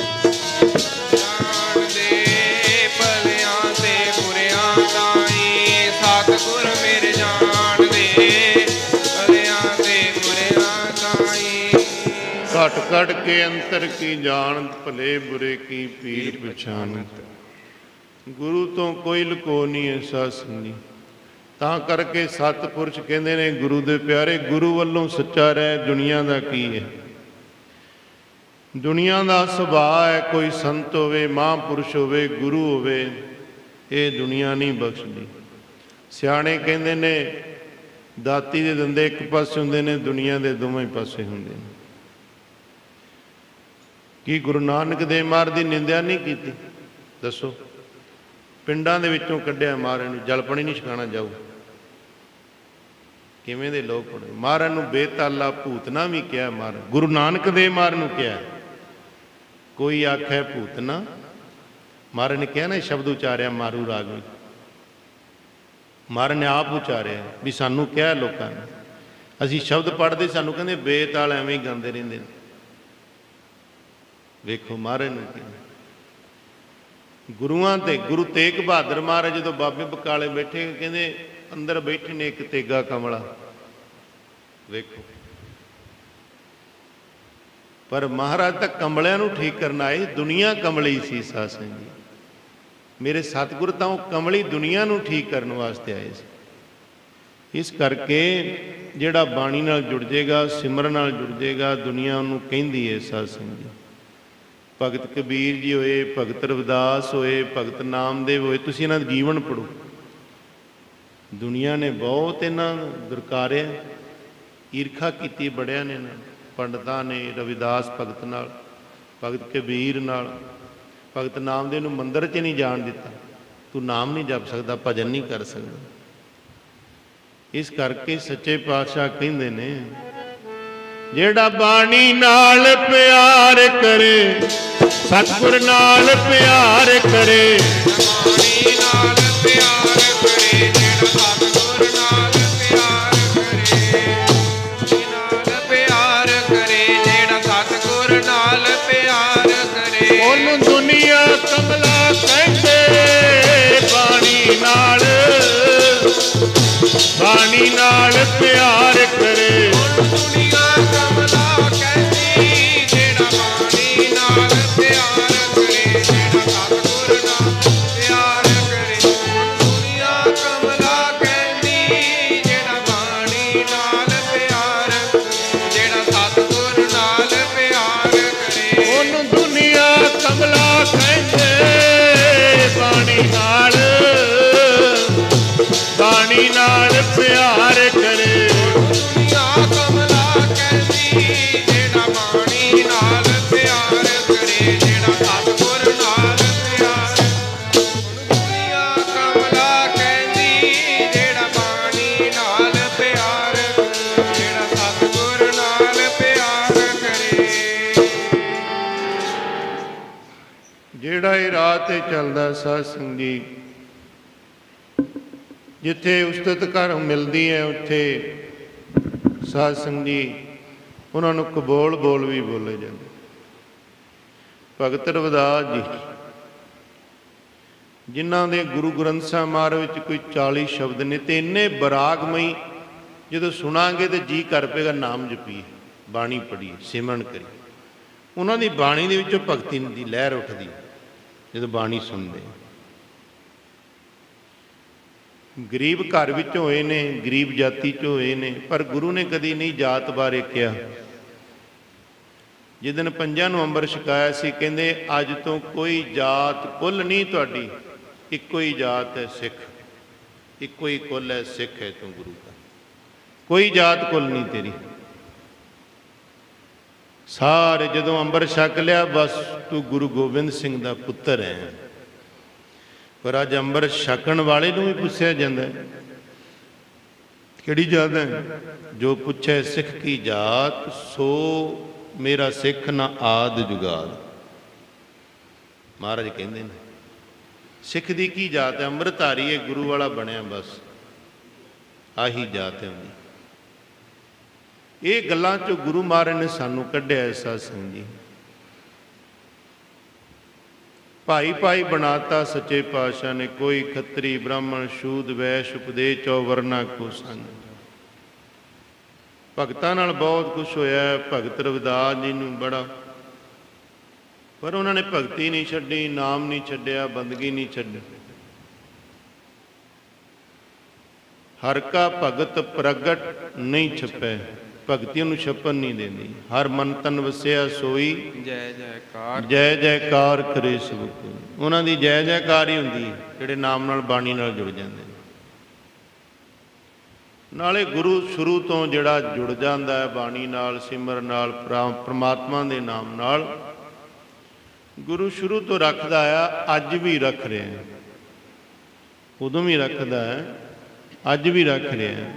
Speaker 2: ਜਾਣਦੇ ਭਲਿਆਂ ਤੇ ਬੁਰਿਆਂ ਤਾਈ। ਸਤਿਗੁਰ ਮੇਰੇ ਜਾਣਦੇ ਭਲਿਆਂ ਤੇ ਬੁਰਿਆਂ ਤਾਈ।
Speaker 1: ਘਟ ਘਟ ਕੇ ਅੰਤਰ ਕੀ ਜਾਣਤ, ਭਲੇ ਬੁਰੇ ਕੀ ਪੀਰ ਪਛਾਨਤ। ਗੁਰੂ ਤੋਂ ਕੋਈ ਲੁਕੋ ਨਹੀਂ ਹੈ ਸਾਧ ਸੰਗਤ ਜੀ। ਤਾਂ ਕਰਕੇ ਸਤਿਪੁਰਸ਼ ਕਹਿੰਦੇ ਨੇ ਗੁਰੂ ਦੇ ਪਿਆਰੇ, ਗੁਰੂ ਵੱਲੋਂ ਸੱਚਾ ਰਹਿ, ਦੁਨੀਆ ਦਾ ਕੀ ਹੈ। ਦੁਨੀਆ ਦਾ ਸੁਭਾਅ ਹੈ, ਕੋਈ ਸੰਤ ਹੋਵੇ, ਮਹਾਂਪੁਰਸ਼ ਹੋਵੇ, ਗੁਰੂ ਹੋਵੇ, ਇਹ ਦੁਨੀਆ ਨਹੀਂ ਬਖਸ਼ਦੀ। ਸਿਆਣੇ ਕਹਿੰਦੇ ਨੇ ਦਾਤੀ ਦੇ ਦੰਦੇ ਇੱਕ ਪਾਸੇ ਹੁੰਦੇ ਨੇ, ਦੁਨੀਆ ਦੇ ਦੋਵੇਂ ਪਾਸੇ ਹੁੰਦੇ ਨੇ। ਕੀ ਗੁਰੂ ਨਾਨਕ ਦੇਵ ਮਹਾਰਾਜ ਦੀ ਨਿੰਦਿਆ ਨਹੀਂ ਕੀਤੀ? ਦੱਸੋ। ਪਿੰਡਾਂ ਦੇ ਵਿੱਚੋਂ ਕੱਢਿਆ ਮਹਾਰਾਜ ਨੂੰ, ਜਲ ਪਾਣੀ ਨਹੀਂ ਛਕਾਣਾ ਜਾਊ। ਕਿਵੇਂ ਦੇ ਲੋਕ ਪੜੇ। ਮਹਾਰਾਜ ਨੂੰ ਬੇਤਾਲਾ ਭੂਤਨਾ ਵੀ ਕਿਹਾ ਮਹਾਰਾਜ, ਗੁਰੂ ਨਾਨਕ ਦੇਵ ਮਹਾਰਾਜ ਨੂੰ ਕਿਹਾ। ਕੋਈ ਆਖੇ ਭੂਤਨਾ, ਮਹਾਰਾਜ ਨੇ ਕਿਹਾ ਨਾ ਸ਼ਬਦ ਉਚਾਰਿਆ ਮਾਰੂ ਰਾਗ ਵਿੱਚ, ਮਹਾਰਾਜ ਨੇ ਆਪ ਉਚਾਰਿਆ ਵੀ ਸਾਨੂੰ ਕਿਹਾ ਲੋਕਾਂ ਨੇ। ਅਸੀਂ ਸ਼ਬਦ ਪੜ੍ਹਦੇ, ਸਾਨੂੰ ਕਹਿੰਦੇ ਬੇਤਾਲ ਐਵੇਂ ਹੀ ਗਾਉਂਦੇ ਰਹਿੰਦੇ ਨੇ। ਵੇਖੋ ਮਹਾਰਾਜ ਨੂੰ ਕਿਹਾ। ਗੁਰੂਆਂ ਤੇ ਗੁਰੂ ਤੇਗ ਬਹਾਦਰ ਮਹਾਰਾਜ ਜਦੋਂ ਬਾਬੇ ਬਕਾਲੇ ਬੈਠੇ, ਕਹਿੰਦੇ ਅੰਦਰ ਬੈਠੇ ਨੇ ਇੱਕ ਤੇਗਾ ਕਮਲਾ। ਵੇਖੋ, ਪਰ ਮਹਾਰਾਜ ਤਾਂ ਕਮਲਿਆਂ ਨੂੰ ਠੀਕ ਕਰਨ ਆਏ, ਦੁਨੀਆ ਕਮਲੀ ਸੀ ਸਾਧ ਸੰਗਤ ਜੀ। ਮੇਰੇ ਸਤਿਗੁਰ ਤਾਂ ਉਹ ਕਮਲੀ ਦੁਨੀਆ ਨੂੰ ਠੀਕ ਕਰਨ ਵਾਸਤੇ ਆਏ ਸੀ। ਇਸ ਕਰਕੇ ਜਿਹੜਾ ਬਾਣੀ ਨਾਲ ਜੁੜ ਜਾਏਗਾ, ਸਿਮਰਨ ਨਾਲ ਜੁੜ ਜਾਏਗਾ, ਦੁਨੀਆ ਉਹਨੂੰ ਕਹਿੰਦੀ ਹੈ ਸਾਧ ਸੰਗਤ ਜੀ। ਭਗਤ ਕਬੀਰ ਜੀ ਹੋਏ, ਭਗਤ ਰਵਿਦਾਸ ਹੋਏ, ਭਗਤ ਨਾਮਦੇਵ ਹੋਏ, ਤੁਸੀਂ ਇਹਨਾਂ ਦਾ ਜੀਵਨ ਪੜ੍ਹੋ। ਦੁਨੀਆ ਨੇ ਬਹੁਤ ਇਹਨਾਂ ਨੂੰ ਦੁਰਕਾਰਿਆ, ਈਰਖਾ ਕੀਤੀ ਬੜਿਆਂ ਨੇ, ਇਹਨਾਂ ਪੰਡਤਾਂ ਨੇ, ਰਵਿਦਾਸ ਭਗਤ ਨਾਲ, ਭਗਤ ਕਬੀਰ ਨਾਲ। ਭਗਤ ਨਾਮਦੇਵ ਨੂੰ ਮੰਦਰ 'ਚ ਨਹੀਂ ਜਾਣ ਦਿੱਤਾ, ਤੂੰ ਨਾਮ ਨਹੀਂ ਜਪ ਸਕਦਾ, ਭਜਨ ਨਹੀਂ ਕਰ ਸਕਦਾ। ਇਸ ਕਰਕੇ ਸੱਚੇ ਪਾਤਸ਼ਾਹ ਕਹਿੰਦੇ ਨੇ ਜਿਹੜਾ ਬਾਣੀ ਨਾਲ ਪਿਆਰ ਕਰੇ, ਸਤਿਗੁਰ ਨਾਲ ਪਿਆਰ ਕਰੇ।
Speaker 2: ਬਾਣੀ ਨਾਲ ਪਿਆਰ ਕਰੇ, ਜਿਹੜਾ ਸਤਿਗੁਰ ਨਾਲ ਪਿਆਰ ਕਰੇ। ਨਾਲ ਪਿਆਰ ਕਰੇ, ਜਿਹੜਾ ਸਤਿਗੁਰ ਨਾਲ ਪਿਆਰ ਕਰੇ।
Speaker 1: ਉਹਨੂੰ ਦੁਨੀਆ ਕਮਲਾ ਕਹਿੰਦੇ, ਬਾਣੀ ਨਾਲ, ਬਾਣੀ ਨਾਲ ਪਿਆਰ ਕਰੇ।
Speaker 2: ਦੁਨੀਆ ਕਮਲਾ ਕਹਿੰਦੀ, ਜਿਹੜਾ ਬਾਣੀ ਨਾਲ ਪਿਆਰ ਕਰੇ, ਜਿਹੜਾ ਸਤਿਗੁਰ ਨਾਲ ਪਿਆਰ ਕਰੇ। ਦੁਨੀਆ ਕਮਲਾ ਕਹਿੰਦੀ, ਜਿਹੜਾ ਬਾਣੀ ਨਾਲ ਪਿਆਰ, ਜਿਹੜਾ ਸਤਿਗੁਰ ਨਾਲ ਪਿਆਰ ਕਰੇ।
Speaker 1: ਉਹਨੂੰ ਦੁਨੀਆ ਕਮਲਾ ਕਹਿੰਦੇ, ਬਾਣੀ ਨਾਲ, ਬਾਣੀ ਨਾਲ ਪਿਆਰ ਕਰੇ।
Speaker 2: ਦੁਨੀਆ ਕਮਲਾ ਕਹਿੰਦੀ, ਜਿਹੜਾ ਬਾਣੀ ਨਾਲ ਪਿਆਰ ਕਰੇ, ਜਿਹੜਾ ਸਤਿਗੁਰ ਨਾਲ ਪਿਆਰ। ਦੁਨੀਆ ਕਮਲਾ ਕਹਿੰਦੀ, ਜਿਹੜਾ ਬਾਣੀ ਨਾਲ ਪਿਆਰ, ਜਿਹੜਾ ਸਤਿਗੁਰ ਨਾਲ ਪਿਆਰ ਕਰੇ।
Speaker 1: ਜਿਹੜਾ ਇਹ ਰਾਹ ਤੇ ਚੱਲਦਾ ਸਾਧ ਸੰਗਤ ਜੀ, ਜਿੱਥੇ ਉਸਤਤ ਘਰ ਮਿਲਦੀ ਹੈ, ਉੱਥੇ ਸਾਧ ਸੰਗਤ ਜੀ ਉਹਨਾਂ ਨੂੰ ਕਬੋਲ ਬੋਲ ਵੀ ਬੋਲੇ ਜਾਂਦੇ। ਭਗਤ ਰਵਿਦਾਸ ਜੀ, ਜਿਨ੍ਹਾਂ ਦੇ ਗੁਰੂ ਗ੍ਰੰਥ ਸਾਹਿਬ ਮਹਾਰਾਜ ਵਿੱਚ ਕੋਈ 40 ਸ਼ਬਦ ਨੇ, ਤੇ ਇੰਨੇ ਬਰਾਗਮਈ, ਜਦੋਂ ਸੁਣਾਂਗੇ ਤੇ ਜੀ ਕਰ ਪਏਗਾ ਨਾਮ ਜਪੀਏ, ਬਾਣੀ ਪੜ੍ਹੀਏ, ਸਿਮਰਨ ਕਰੀਏ। ਉਹਨਾਂ ਦੀ ਬਾਣੀ ਦੇ ਵਿੱਚੋਂ ਭਗਤੀ ਦੀ ਲਹਿਰ ਉੱਠਦੀ ਜਦੋਂ ਬਾਣੀ ਸੁਣਦੇ। ਗਰੀਬ ਘਰ ਵਿੱਚੋਂ ਹੋਏ ਨੇ, ਗਰੀਬ ਜਾਤੀ 'ਚੋਂ ਹੋਏ ਨੇ, ਪਰ ਗੁਰੂ ਨੇ ਕਦੀ ਨਹੀਂ ਜਾਤ ਬਾਰੇ ਕਿਹਾ। ਜਿੱਦਣ ਪੰਜਾਂ ਨੂੰ ਅੰਮ੍ਰਿਤ ਛਕਾਇਆ ਸੀ, ਕਹਿੰਦੇ ਅੱਜ ਤੋਂ ਕੋਈ ਜਾਤ ਕੁੱਲ ਨਹੀਂ ਤੁਹਾਡੀ, ਇੱਕੋ ਹੀ ਜਾਤ ਹੈ ਸਿੱਖ, ਇੱਕੋ ਹੀ ਕੁੱਲ ਹੈ ਸਿੱਖ ਹੈ ਤੂੰ ਗੁਰੂ ਦਾ, ਕੋਈ ਜਾਤ ਕੁੱਲ ਨਹੀਂ ਤੇਰੀ। ਸਾਰੇ ਜਦੋਂ ਅੰਮ੍ਰਿਤ ਛਕ ਲਿਆ, ਬਸ ਤੂੰ ਗੁਰੂ ਗੋਬਿੰਦ ਸਿੰਘ ਦਾ ਪੁੱਤਰ ਹੈ। ਪਰ ਅੱਜ ਅੰਮ੍ਰਿਤ ਛਕਣ ਵਾਲੇ ਨੂੰ ਵੀ ਪੁੱਛਿਆ ਜਾਂਦਾ, ਕਿਹੜੀ ਜਾਤ ਹੈ? ਜੋ ਪੁੱਛੈ ਸਿੱਖ ਕੀ ਜਾਤ, ਸੋ ਮੇਰਾ ਸਿੱਖ ਨਾ ਆਦ ਜੁਗਾਦ। ਮਹਾਰਾਜ ਕਹਿੰਦੇ ਨੇ ਸਿੱਖ ਦੀ ਕੀ ਜਾਤ ਹੈ? ਅੰਮ੍ਰਿਤਧਾਰੀ ਹੈ, ਗੁਰੂ ਵਾਲਾ ਬਣਿਆ, ਬਸ ਆਹੀ ਜਾਤ ਹੈ ਉਹਦੀ। ਇਹ ਗੱਲਾਂ 'ਚੋਂ ਗੁਰੂ ਮਹਾਰਾਜ ਨੇ ਸਾਨੂੰ ਕੱਢਿਆ ਹੈ ਸਾਧ ਸੰਗਤ ਜੀ। ਭਾਈ ਭਾਈ ਬਣਾਤਾ ਸੱਚੇ ਪਾਤਸ਼ਾਹ ਨੇ, ਕੋਈ ਖੱਤਰੀ ਬ੍ਰਾਹਮਣ ਸ਼ੂਦ ਵੈਸ਼ ਉਪਦੇਸ਼ ਚੌ ਵਰਨਾ ਕੋ ਸੰਗ। ਭਗਤਾਂ ਨਾਲ ਬਹੁਤ ਕੁਛ ਹੋਇਆ। ਭਗਤ ਰਵਿਦਾਸ ਜੀ ਨੂੰ ਬੜਾ, ਪਰ ਉਹਨਾਂ ਨੇ ਭਗਤੀ ਨਹੀਂ ਛੱਡੀ, ਨਾਮ ਨਹੀਂ ਛੱਡਿਆ, ਬੰਦਗੀ ਨਹੀਂ ਛੱਡੀ। ਹਰ ਕਾ ਭਗਤ ਪ੍ਰਗਟ ਨਹੀਂ ਛਪੈ, ਭਗਤੀ ਨੂੰ ਛਪਣ ਨਹੀਂ ਦਿੰਦੀ। ਹਰ ਮਨ ਤਨ ਵਸਿਆ ਸੋਈ
Speaker 2: ਜੈ ਜੈਕਾਰ,
Speaker 1: ਜੈ ਜੈਕਾਰ ਕਰੇ ਸਭ ਕੋਈ। ਉਹਨਾਂ ਦੀ ਜੈ ਜੈਕਾਰ ਹੀ ਹੁੰਦੀ ਹੈ ਜਿਹੜੇ ਨਾਮ ਨਾਲ ਬਾਣੀ ਨਾਲ ਜੁੜ ਜਾਂਦੇ ਨੇ। ਨਾਲੇ ਗੁਰੂ ਸ਼ੁਰੂ ਤੋਂ ਜਿਹੜਾ ਜੁੜ ਜਾਂਦਾ ਹੈ ਬਾਣੀ ਨਾਲ, ਸਿਮਰਨ ਨਾਲ, ਪ੍ਰਮਾਤਮਾ ਦੇ ਨਾਮ ਨਾਲ, ਗੁਰੂ ਸ਼ੁਰੂ ਤੋਂ ਰੱਖਦਾ ਆ, ਅੱਜ ਵੀ ਰੱਖ ਰਿਹਾ ਹੈ। ਉਦੋਂ ਵੀ ਰੱਖਦਾ ਹੈ, ਅੱਜ ਵੀ ਰੱਖ ਰਿਹਾ ਹੈ।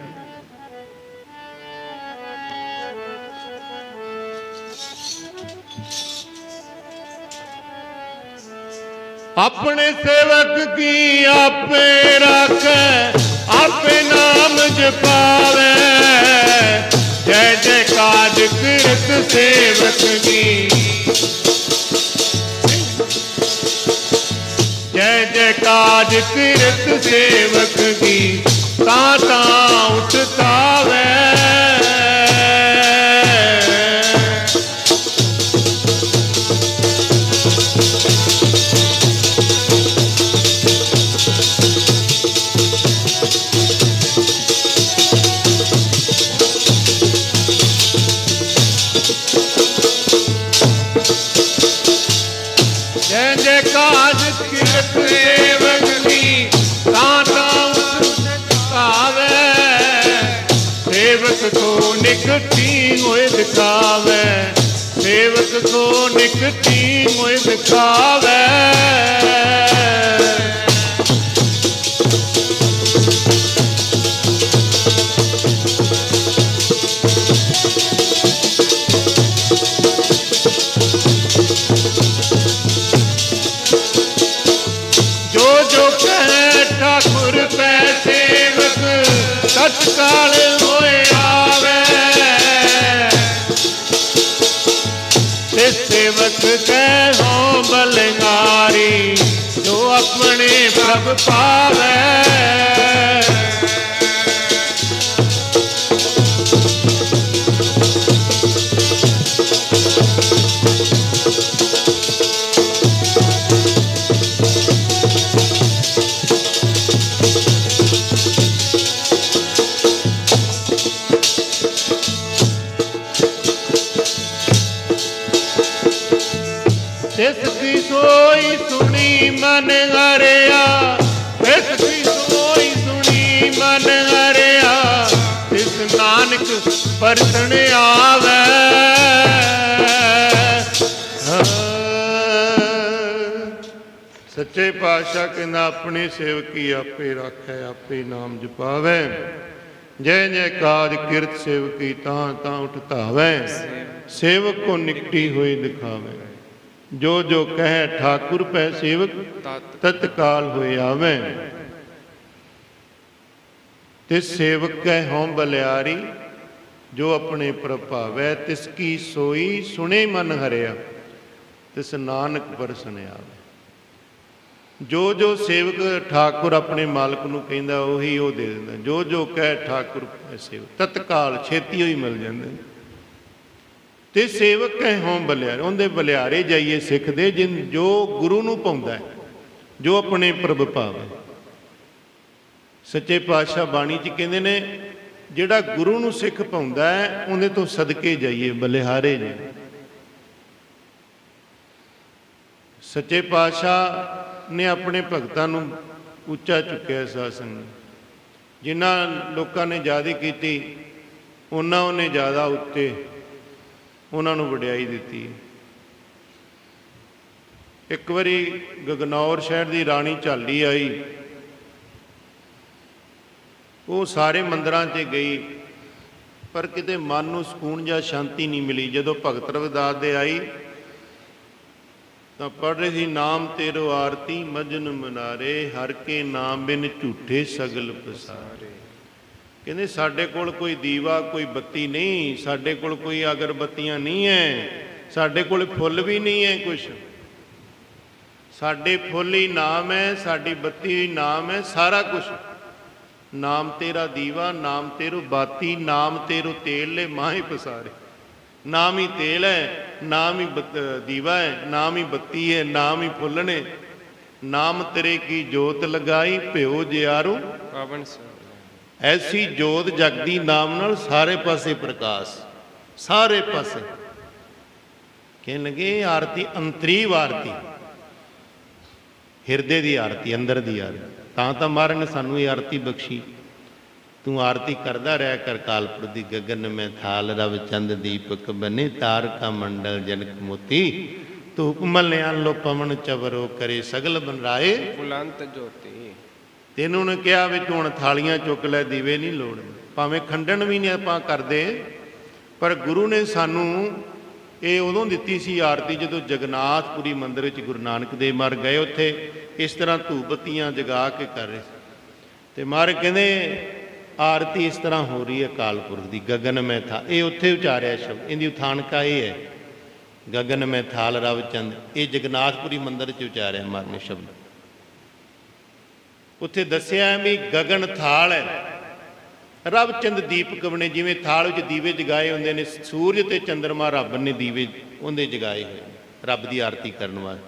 Speaker 1: ਆਪਣੇ ਸੇਵਕ ਕੀ ਆਪੇ ਰਾਖੈ, ਆਪੇ ਨਾਮ ਜਪਾਵੇ। ਜੈ ਜੈ ਕਾਜ ਕਿਰਤ ਸੇਵਕ ਕੀ, ਜੈ ਜੈ ਕਾਜ ਕਿਰਤ ਸੇਵਕ ਕੀ, ਤਾਂ ਤਾਂ ਉਠਤਾਵੇ। ਜੈ ਜੈ ਕਾਜ ਕਿਰਤ ਸੇਵਕ ਕੀ, ਤਾਂ ਤਾਂ ਉਠਤਾਵੇ। ਸੇਵਕ ਕੋ ਨਿਕਟੀ ਹੋਏ ਦਿਖਾਵੇ, ਸੇਵਕ ਕੋ ਨਿਕਟੀ ਹੋਏ ਦਿਖਾਵੇ। ਜੋ ਜੋ ਕਹਿ ਠਾਕੁਰ ਪੈ ਸੇਵਕ, ਤਤਕਾਲ ਹੋਏ ਆਵੇ। ਤੇ ਸੇਵਕ ਕਹਿ ਹੋ ਬਲੰਗਾਰੀ, ਜੋ ਆਪਣੇ ਪ੍ਰਭ ਪਾਵੇ। ਤਿਸ ਕੀ ਸੋਈ ਸੁਣੀ ਮਨ ਹਰਿਆ, ਤਿਸ ਕੀ ਸੋਈ ਸੁਣੀ ਮਨ ਹਰਿਆ। ਤਿਸ ਨਾਨਕ ਪਰਸਣ ਆਵੇ। ਸੱਚੇ ਪਾਤਸ਼ਾਹ ਕਹਿੰਦਾ ਆਪਣੇ ਸੇਵਕੀ ਆਪੇ ਰਾਖੈ, ਆਪੇ ਨਾਮ ਜਪਾਵੇ। ਜੈ ਜੈ ਕਾਜ ਕਿਰਤ ਸੇਵਕੀ, ਤਾਂ ਤਾਂ ਉਠਤਾਵੇ। ਸੇਵਕ ਕੋ ਨਿਕਟੀ ਹੋਈ ਦਿਖਾਵੇ। ਜੋ ਜੋ ਕਹਿ ਠਾਕੁਰ ਪੈ ਸੇਵਕ, ਤਤਕਾਲ ਹੋਏ ਆਵੇ। ਤਿਸ ਸੇਵਕ ਕਹਿ ਹਉ ਬਲਿਆਰੀ, ਜੋ ਆਪਣੇ ਪ੍ਰਭਾਵੈ। ਤਿਸ ਕੀ ਸੋਈ ਸੁਣੇ ਮਨ ਹਰਿਆ, ਤਿਸ ਨਾਨਕ ਪਰਸਨ ਆਵੇ। ਜੋ ਜੋ ਸੇਵਕ ਠਾਕੁਰ ਆਪਣੇ ਮਾਲਕ ਨੂੰ ਕਹਿੰਦਾ, ਉਹੀ ਉਹ ਦੇ ਦਿੰਦਾ। ਜੋ ਜੋ ਕਹਿ ਠਾਕੁਰ ਪੈ ਸੇਵਕ, ਤਤਕਾਲ ਛੇਤੀ ਹੋਈ ਮਿਲ ਜਾਂਦੇ। ਤੇ ਸੇਵਕ ਕਹਿ ਹਉ ਬਲਿਆਰੇ, ਉਹਦੇ ਬਲਿਆਰੇ ਜਾਈਏ ਸਿੱਖ ਦੇ, ਜੋ ਗੁਰੂ ਨੂੰ ਪਾਉਂਦਾ, ਜੋ ਆਪਣੇ ਪ੍ਰਭ ਭਾਵੈ। ਸੱਚੇ ਪਾਤਸ਼ਾਹ ਬਾਣੀ 'ਚ ਕਹਿੰਦੇ ਨੇ, ਜਿਹੜਾ ਗੁਰੂ ਨੂੰ ਸਿੱਖ ਪਾਉਂਦਾ ਹੈ, ਉਹਦੇ ਤੋਂ ਸਦਕੇ ਜਾਈਏ, ਬਲਿਹਾਰੇ ਜੀ। ਸੱਚੇ ਪਾਤਸ਼ਾਹ ਨੇ ਆਪਣੇ ਭਗਤਾਂ ਨੂੰ ਉੱਚਾ ਚੁੱਕਿਆ। ਸਾਧ ਸੰਗਤ ਜਿਨ੍ਹਾਂ ਲੋਕਾਂ ਨੇ ਜ਼ਿਆਦਾ ਕੀਤੀ, ਉਹਨਾਂ ਉਹਨੇ ਜ਼ਿਆਦਾ ਉੱਤੇ ਉਹਨਾਂ ਨੂੰ ਵਡਿਆਈ ਦਿੱਤੀ। ਇੱਕ ਵਾਰੀ ਗਗਨੌਰ ਸ਼ਹਿਰ ਦੀ ਰਾਣੀ ਝਾਲੀ ਆਈ, ਉਹ ਸਾਰੇ ਮੰਦਰਾਂ 'ਚ ਗਈ, ਪਰ ਕਿਤੇ ਮਨ ਨੂੰ ਸਕੂਨ ਜਾਂ ਸ਼ਾਂਤੀ ਨਹੀਂ ਮਿਲੀ। ਜਦੋਂ ਭਗਤ ਰਵਿਦਾਸ ਦੇ ਆਈ ਤਾਂ ਪੜ੍ਹ ਰਹੇ ਸੀ, ਨਾਮ ਤੇਰੋ ਆਰਤੀ ਮਜਨ ਮਨਾਰੇ, ਹਰ ਕੇ ਨਾਮ ਬਿਨ ਝੂਠੇ ਸਗਲ ਪਸਾਰੇ। ਕਹਿੰਦੇ ਸਾਡੇ ਕੋਲ ਕੋਈ ਦੀਵਾ, ਕੋਈ ਬੱਤੀ ਨਹੀਂ, ਸਾਡੇ ਕੋਲ ਕੋਈ ਅਗਰਬੱਤੀਆਂ ਨਹੀਂ ਹੈ, ਸਾਡੇ ਕੋਲ ਫੁੱਲ ਵੀ ਨਹੀਂ ਹੈ ਕੁਛ। ਸਾਡੇ ਫੁੱਲ ਹੀ ਨਾਮ ਹੈ, ਸਾਡੀ ਬੱਤੀ ਹੀ ਨਾਮ ਹੈ, ਸਾਰਾ ਕੁਛ ਨਾਮ ਤੇਰਾ ਦੀਵਾ, ਨਾਮ ਤੇਰੋ ਬਾਤੀ, ਨਾਮ ਤੇਰੋ ਤੇਲ ਲੈ ਮਾਹੇ ਪਸਾਰੇ। ਨਾਮ ਹੀ ਤੇਲ ਹੈ, ਨਾਮ ਹੀ ਦੀਵਾ ਹੈ, ਨਾਮ ਹੀ ਬੱਤੀ ਹੈ, ਨਾਮ ਹੀ ਫੁੱਲ ਨੇ। ਨਾਮ ਤੇਰੇ ਕੀ ਜੋਤ ਲਗਾਈ, ਭਿਓ ਜਿਆਰੂ
Speaker 2: ਪਾਵਨ
Speaker 1: ਐਸੀ ਜੋਤ ਜਗਦੀ ਨਾਮ ਨਾਲ, ਸਾਰੇ ਪਾਸੇ ਪ੍ਰਕਾਸ਼, ਸਾਰੇ ਪਾਸੇ। ਕਹਿਣ ਲੱਗੇ ਆਰਤੀ ਅੰਤਰੀਵ ਆਰਤੀ, ਹਿਰਦੇ ਦੀ ਆਰਤੀ, ਅੰਦਰ ਦੀ ਆਰਤੀ। ਤਾਂ ਮਹਾਰਾਜ ਨੇ ਸਾਨੂੰ ਇਹ ਆਰਤੀ ਬਖਸ਼ੀ। ਤੂੰ ਆਰਤੀ ਕਰਦਾ ਰਹਿ ਕਰ ਕਾਲਪੁਰ ਦੀ, ਗगन में थाल रव चंद दीपक बने, तारका मंडल जनक मोती, ਧੂਪ ਮਲਿਆਨ ਲੋ ਪਵਨ ਚਵਰੋ ਕਰੇ, ਸਗਲ ਬਨਰਾਏ
Speaker 2: ਫੁਲੰਤ ਜੋਤੀ।
Speaker 1: ਤੈਨੂੰ ਨੇ ਕਿਹਾ ਵੀ ਤੂੰ ਹੁਣ ਥਾਲੀਆਂ ਚੁੱਕ ਲੈ, ਦੀਵੇ ਨਹੀਂ ਲੋੜ, ਭਾਵੇਂ ਖੰਡਨ ਵੀ ਨਹੀਂ ਆਪਾਂ ਕਰਦੇ, ਪਰ ਗੁਰੂ ਨੇ ਸਾਨੂੰ ਇਹ ਉਦੋਂ ਦਿੱਤੀ ਸੀ ਆਰਤੀ ਜਦੋਂ ਜਗਨਾਥਪੁਰੀ ਮੰਦਿਰ ਵਿੱਚ ਗੁਰੂ ਨਾਨਕ ਦੇਵ ਮਹਾਰਾਜ ਗਏ। ਉੱਥੇ ਇਸ ਤਰ੍ਹਾਂ ਧੂਪ ਬੱਤੀਆਂ ਜਗਾ ਕੇ ਕਰ ਰਹੇ ਸੀ, ਤੇ ਮਹਾਰਾਜ ਕਹਿੰਦੇ ਆਰਤੀ ਇਸ ਤਰ੍ਹਾਂ ਹੋ ਰਹੀ ਹੈ ਅਕਾਲ ਪੁਰਖ ਦੀ। ਗगन में था, ਇਹ ਉੱਥੇ ਉਚਾਰਿਆ ਸ਼ਬਦ, ਇਹਦੀ ਉਥਾਨਕਾ ਇਹ ਹੈ, ਗगन में थाल रव चंद। ਇਹ ਜਗਨਾਥਪੁਰੀ ਮੰਦਿਰ 'ਚ ਉਚਾਰਿਆ ਮਹਾਰਾਜ ਨੇ ਸ਼ਬਦ। ਉੱਥੇ ਦੱਸਿਆ ਵੀ ਗगन ਥਾਲ ਹੈ, ਰਵ ਚੰਦ ਦੀਪਕ ਬਣੇ, ਜਿਵੇਂ ਥਾਲ ਵਿੱਚ ਦੀਵੇ ਜਗਾਏ ਹੁੰਦੇ ਨੇ, ਸੂਰਜ ਤੇ ਚੰਦਰਮਾ ਰੱਬ ਨੇ ਦੀਵੇ ਉਹਦੇ ਜਗਾਏ ਹੋਏ, ਰੱਬ ਦੀ ਆਰਤੀ ਕਰਨ ਵਾਸਤੇ।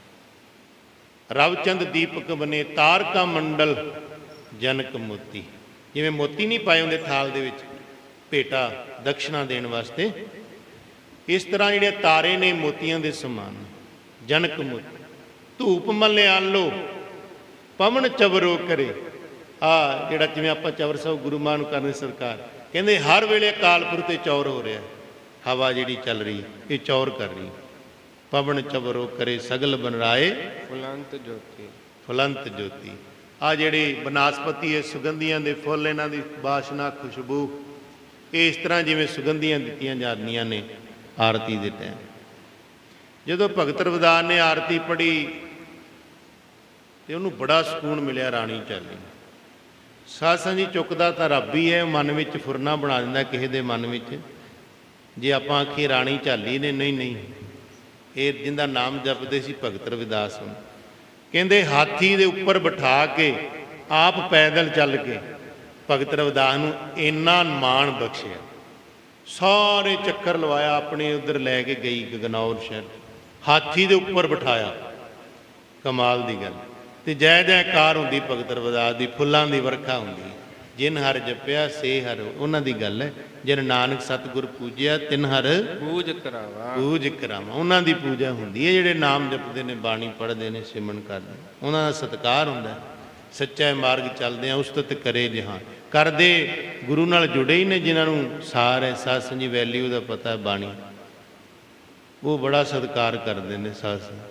Speaker 1: ਰਵ ਚੰਦ ਦੀਪਕ ਬਣੇ, ਤਾਰਕਾ ਮੰਡਲ ਜਨਕ ਮੋਤੀ, ਜਿਵੇਂ ਮੋਤੀ ਨਹੀਂ ਪਾਏ ਹੁੰਦੇ ਥਾਲ ਦੇ ਵਿੱਚ ਭੇਟਾ ਦਕਸ਼ਨਾ ਦੇਣ ਵਾਸਤੇ, ਇਸ ਤਰ੍ਹਾਂ ਜਿਹੜੇ ਤਾਰੇ ਨੇ ਮੋਤੀਆਂ ਦੇ ਸਮਾਨ, ਜਨਕ ਮੋਤੀ। ਧੂਪ ਮਲਿਆਲੋ ਪਵਨ ਚਵਰੋ ਕਰੇ, ਆ ਜਿਹੜਾ ਜਿਵੇਂ ਆਪਾਂ ਚਵਰ ਸਾਹਿਬ ਗੁਰੂ ਮਾਂ ਨੂੰ ਕਰਨੇ ਸਰਕਾਰ, ਕਹਿੰਦੇ ਹਰ ਵੇਲੇ ਅਕਾਲ ਪੁਰਖ ਤੇ ਚੌਰ ਹੋ ਰਿਹਾ, ਹਵਾ ਜਿਹੜੀ ਚੱਲ ਰਹੀ ਇਹ ਚੌਰ ਕਰ ਰਹੀ। ਪਵਨ ਚਵਰੋ ਕਰੇ ਸਗਲ ਬਨਰਾਏ,
Speaker 2: ਫੁਲੰਤ ਜੋਤੀ,
Speaker 1: ਫੁਲੰਤ ਜੋਤੀ। ਆ ਜਿਹੜੀ ਬਨਾਸਪਤੀ ਹੈ, ਸੁਗੰਧੀਆਂ ਦੇ ਫੁੱਲ, ਇਹਨਾਂ ਦੀ ਬਾਸ਼ਨਾ ਖੁਸ਼ਬੂ, ਇਹ ਇਸ ਤਰ੍ਹਾਂ ਜਿਵੇਂ ਸੁਗੰਧੀਆਂ ਦਿੱਤੀਆਂ ਜਾਂਦੀਆਂ ਨੇ ਆਰਤੀ ਦੇ ਟਾਈਮ। ਜਦੋਂ ਭਗਤ ਰਵਿਦਾਸ ਨੇ ਆਰਤੀ ਪੜ੍ਹੀ ਤੇ ਉਹਨੂੰ ਬੜਾ ਸਕੂਨ ਮਿਲਿਆ। ਰਾਣੀ ਚਾਲੀ ਸਾਧ ਸੰਗਤ ਜੀ, ਚੁੱਕਦਾ ਤਾਂ ਰੱਬ ਹੀ ਹੈ, ਮਨ ਵਿੱਚ ਫੁਰਨਾ ਬਣਾ ਦਿੰਦਾ ਕਿਸੇ ਦੇ ਮਨ ਵਿੱਚ। ਜੇ ਆਪਾਂ ਆਖੀਏ ਰਾਣੀ ਝਾਲੀ ਨੇ, ਨਹੀਂ, ਇਹ ਜਿੰਦਾ ਨਾਮ ਜਪਦੇ ਸੀ ਭਗਤ ਰਵਿਦਾਸ ਨੂੰ, ਕਹਿੰਦੇ ਹਾਥੀ ਦੇ ਉੱਪਰ ਬਿਠਾ ਕੇ ਆਪ ਪੈਦਲ ਚੱਲ ਕੇ ਭਗਤ ਰਵਿਦਾਸ ਨੂੰ ਇੰਨਾ ਮਾਣ ਬਖਸ਼ਿਆ, ਸਾਰੇ ਚੱਕਰ ਲਵਾਇਆ, ਆਪਣੇ ਉੱਧਰ ਲੈ ਕੇ ਗਈ ਗਗਨੌਰ ਸ਼ਹਿਰ, ਹਾਥੀ ਦੇ ਉੱਪਰ ਬਿਠਾਇਆ। ਕਮਾਲ ਦੀ ਗੱਲ। ਤੇ ਜੈ ਜੈਕਾਰ ਹੁੰਦੀ ਭਗਤ ਰਵਿਦਾਸ ਦੀ, ਫੁੱਲਾਂ ਦੀ ਵਰਖਾ ਹੁੰਦੀ। ਜਿਨ ਹਰ ਜਪਿਆ ਸੇ ਹਰ, ਉਹਨਾਂ ਦੀ ਗੱਲ ਹੈ। ਜਿਨ ਨਾਨਕ ਸਤਿਗੁਰ ਪੂਜਿਆ ਤਿਨ ਹਰ
Speaker 2: ਪੂਜ ਕਰਾਵਾ,
Speaker 1: ਪੂਜ ਕਰਾਵਾਂ। ਉਹਨਾਂ ਦੀ ਪੂਜਾ ਹੁੰਦੀ ਹੈ, ਜਿਹੜੇ ਨਾਮ ਜਪਦੇ ਨੇ, ਬਾਣੀ ਪੜ੍ਹਦੇ ਨੇ, ਸਿਮਰਨ ਕਰਦੇ, ਉਹਨਾਂ ਦਾ ਸਤਿਕਾਰ ਹੁੰਦਾ। ਸੱਚਾ ਮਾਰਗ ਚੱਲਦੇ ਆ, ਉਸਤਤ ਕਰੇ ਜਹਾਂ, ਕਰਦੇ ਗੁਰੂ ਨਾਲ ਜੁੜੇ ਹੀ ਨੇ, ਜਿਨ੍ਹਾਂ ਨੂੰ ਸਾਰ ਹੈ, ਸਾਧ ਸੰਗਤ ਜੀ ਵੈਲਿਊ ਦਾ ਪਤਾ, ਬਾਣੀ, ਉਹ ਬੜਾ ਸਤਿਕਾਰ ਕਰਦੇ ਨੇ। ਸਾਧ ਸੰਗਤ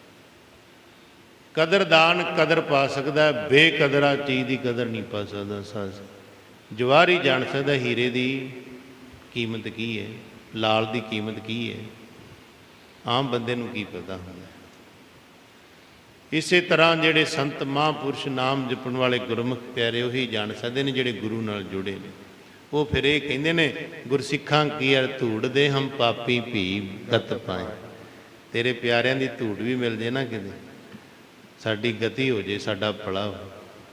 Speaker 1: ਕਦਰਦਾਨ ਕਦਰ ਪਾ ਸਕਦਾ, ਬੇਕਦਰਾ ਚੀਜ਼ ਦੀ ਕਦਰ ਨਹੀਂ ਪਾ ਸਕਦਾ। ਸਾਧ ਸੰਗਤ ਜਵਾਹਰੀ ਜਾਣ ਸਕਦਾ ਹੀਰੇ ਦੀ ਕੀਮਤ ਕੀ ਹੈ, ਲਾਲ ਦੀ ਕੀਮਤ ਕੀ ਹੈ, ਆਮ ਬੰਦੇ ਨੂੰ ਕੀ ਪਤਾ ਹੁੰਦਾ। ਇਸੇ ਤਰ੍ਹਾਂ ਜਿਹੜੇ ਸੰਤ ਮਹਾਂਪੁਰਸ਼ ਨਾਮ ਜਪਣ ਵਾਲੇ ਗੁਰਮੁਖ ਪਿਆਰੇ, ਉਹੀ ਜਾਣ ਸਕਦੇ ਨੇ ਜਿਹੜੇ ਗੁਰੂ ਨਾਲ ਜੁੜੇ ਨੇ। ਉਹ ਫਿਰ ਇਹ ਕਹਿੰਦੇ ਨੇ, ਗੁਰਸਿੱਖਾਂ ਕੀ ਅਰ ਧੂੜ ਦੇ ਹਮ ਪਾਪੀ ਭੀ ਗਤ ਪਾਏ। ਤੇਰੇ ਪਿਆਰਿਆਂ ਦੀ ਧੂੜ ਵੀ ਮਿਲ ਜੇ ਨਾ ਕਿਤੇ, ਸਾਡੀ ਗਤੀ ਹੋ ਜੇ, ਸਾਡਾ ਭਲਾ ਹੋ।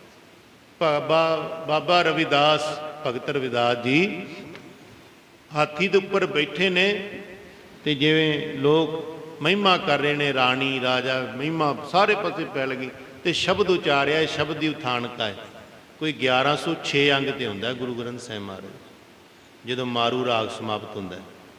Speaker 1: ਬਾਬਾ ਰਵਿਦਾਸ, ਭਗਤ ਰਵਿਦਾਸ ਜੀ ਹਾਥੀ ਦੇ ਉੱਪਰ ਬੈਠੇ ਨੇ, ਤੇ ਜਿਵੇਂ ਲੋਕ ਮਹਿਮਾ ਕਰ ਰਹੇ ਨੇ, ਰਾਣੀ ਰਾਜਾ ਮਹਿਮਾ ਸਾਰੇ ਪਾਸੇ ਫੈਲ ਗਈ, ਤੇ ਸ਼ਬਦ ਉਚਾਰਿਆ। ਇਹ ਸ਼ਬਦ ਦੀ ਉਥਾਨਕਾ ਹੈ। ਕੋਈ 1106 ਅੰਗ ਤੇ ਹੁੰਦਾ ਗੁਰੂ ਗ੍ਰੰਥ ਸਾਹਿਬ ਮਹਾਰਾਜ ਜਦੋਂ ਮਾਰੂ ਰਾਗ ਸਮਾਪਤ ਹੁੰਦਾ।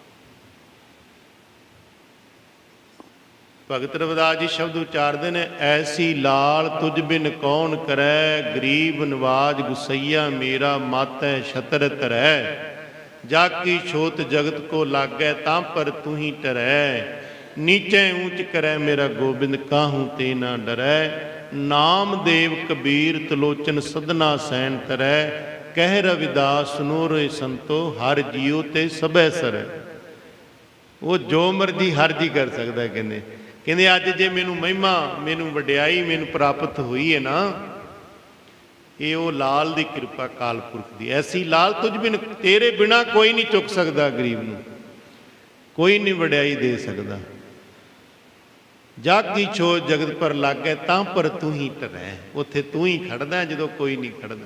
Speaker 1: ਭਗਤ ਰਵਿਦਾਸ ਜੀ ਸ਼ਬਦ ਉਚਾਰਦੇ ਨੇ, ਐਸੀ ਲਾਲ ਤੁਝ ਬਿਨ ਕੌਣ ਕਰੈ, ਗਰੀਬ ਨਵਾਜ ਗੁਸਈਆ ਮੇਰਾ ਮਾਤੈ ਛਤਰ ਧਰੈ, ਜਾ ਕੀ ਛੋਤ ਜਗਤ ਕੋ ਲਾਗੈ ਤਾਂ ਪਰ ਤੂੰ ਹੀ ਟਰੈ, ਨੀਚੇ ਊਚ ਕਰੈ ਮੇਰਾ ਗੋਬਿੰਦ ਕਾਹੂ ਤੇ ਨਾ ਡਰੈ, ਨਾਮ ਦੇਵ ਕਬੀਰ ਤਲੋਚਨ ਸਦਨਾ ਸੈਨ ਤਰੈ, ਕਹਿ ਰਵਿਦਾਸ ਸੁਨੋ ਰੇ ਸੰਤੋ, ਹਰ ਜੀਉ ਤੇ ਸਭੈ ਸਰੈ। ਉਹ ਜੋ ਮਰਜ਼ੀ ਹਰ ਜੀ ਕਰ ਸਕਦਾ। ਕਹਿੰਦੇ ਅੱਜ ਜੇ ਮੈਨੂੰ ਮਹਿਮਾ, ਮੈਨੂੰ ਵਡਿਆਈ ਮੈਨੂੰ ਪ੍ਰਾਪਤ ਹੋਈ ਹੈ ਨਾ, ਇਹ ਉਹ ਲਾਲ ਦੀ ਕਿਰਪਾ, ਕਾਲ ਪੁਰਖ ਦੀ। ਐਸੀ ਲਾਲ ਤੁਝ ਬਿਨ, ਤੇਰੇ ਬਿਨਾ ਕੋਈ ਨਹੀਂ ਚੁੱਕ ਸਕਦਾ ਗਰੀਬ ਨੂੰ, ਕੋਈ ਨਹੀਂ ਵਡਿਆਈ ਦੇ ਸਕਦਾ। ਜਾਗੀ ਛੋ ਜਗਤ ਪਰ ਲਾਗੈ, ਤਾਂ ਪਰ ਤੂੰ ਹੀ ਧਰੈ। ਉੱਥੇ ਤੂੰ ਹੀ ਖੜਦਾ ਜਦੋਂ ਕੋਈ ਨਹੀਂ ਖੜਦਾ।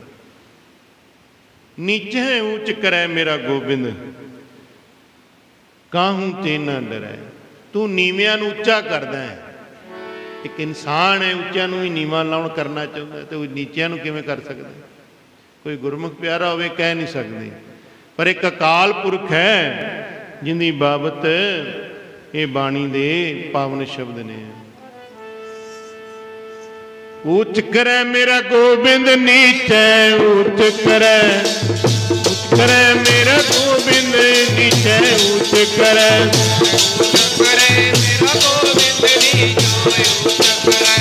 Speaker 1: ਨੀਚੇ ਉੱਚ ਕਰੈ ਮੇਰਾ ਗੋਬਿੰਦ, ਕਾਹੂ ਤੇ ਨਾ ਡਰੈ। ਤੂੰ ਨੀਵਿਆਂ ਨੂੰ ਉੱਚਾ ਕਰਦਾ ਹੈ। ਇੱਕ ਇਨਸਾਨ ਹੈ, ਉੱਚਿਆਂ ਨੂੰ ਵੀ ਨੀਵਾਂ ਲਾਉਣ ਕਰਨਾ ਚਾਹੁੰਦਾ, ਤੇ ਉਹ ਨੀਚਿਆਂ ਨੂੰ ਕਿਵੇਂ ਕਰ ਸਕਦਾ? ਕੋਈ ਗੁਰਮੁਖ ਪਿਆਰਾ ਹੋਵੇ ਕਹਿ ਨਹੀਂ ਸਕਦੇ। ਪਰ ਇੱਕ ਅਕਾਲ ਪੁਰਖ ਹੈ ਜਿੰਦੀ ਬਾਬਤ ਇਹ ਬਾਣੀ ਦੇ ਪਾਵਨ ਸ਼ਬਦ ਨੇ। ਉੱਚ ਕਰੈ ਮੇਰਾ ਗੋਬਿੰਦ, ਨੀਚੇ ਉੱਚ ਕਰੈ, ਉੱਚ ਕਰੈ ਮੇਰਾ ਗੋਬਿੰਦ, ਨੀਚੇ ਉੱਚ ਕਰੈ।
Speaker 2: ਕਰੇ ਮੇਰਾ ਗੋਬਿੰਦ ਨੀਚੋ ਉੱਚ ਕਰੈ,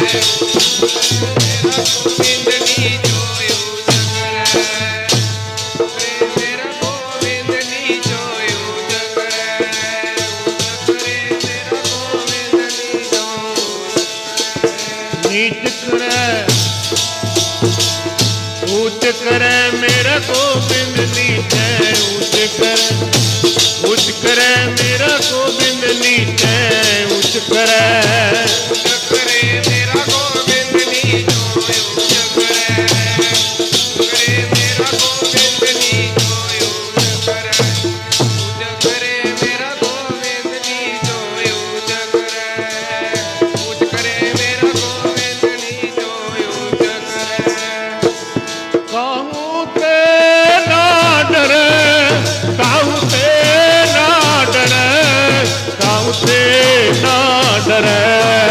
Speaker 2: ਮੇਰਾ ਗੋਬਿੰਦ ਨੀਚੋ ਉੱਚ ਕਰੈ। ਮੇਰਾ ਗੋਬਿੰਦ ਨੀਚੋ ਉੱਚ ਕਰੈ, ਮੇਰਾ ਗੋਬਿੰਦ ਨੀਚੋ
Speaker 1: ਨੀਚ ਕਰੈ, ਉੱਚ ਕਰੈ ਮੇਰਾ ਗੋਬਿੰਦ, ਨੀਚੇ ਉੱਚ ਕਰੈ। ਉੱਚ ਕਰੈ ਮੇਰਾ ਗੋਬਿੰਦ, ਨੀਚੇ ਉੱਚ ਕਰੈ।
Speaker 2: ਉੱਚ ਕਰੇ ਮੇਰਾ ਗੋਬਿੰਦ ਨੀਚੋ ਉੱਚ ਕਰੈ, ਕਰੇ ਮੇਰਾ ਗੋਬਿੰਦ ਨੀਚੋ ਉੱਚ ਕਰੈ। ਉੱਚ ਕਰੇ ਮੇਰਾ ਗੋਬਿੰਦ ਨੀਚੋ ਉੱਚ ਕਰੈ, ਉੱਚ ਕਰੇ ਮੇਰਾ ਗੋਬਿੰਦ ਨੀਚੋ ਉੱਚ ਕਰੈ।
Speaker 1: ਕਾਹੂ ਤੇ ਨਾ ਡਰੈ, ਕਾਹੂ ਤੇ ਨਾ ਡਰੈ, ਕਾਹੂ ਤੇ ਨਾ ਡਰੈ।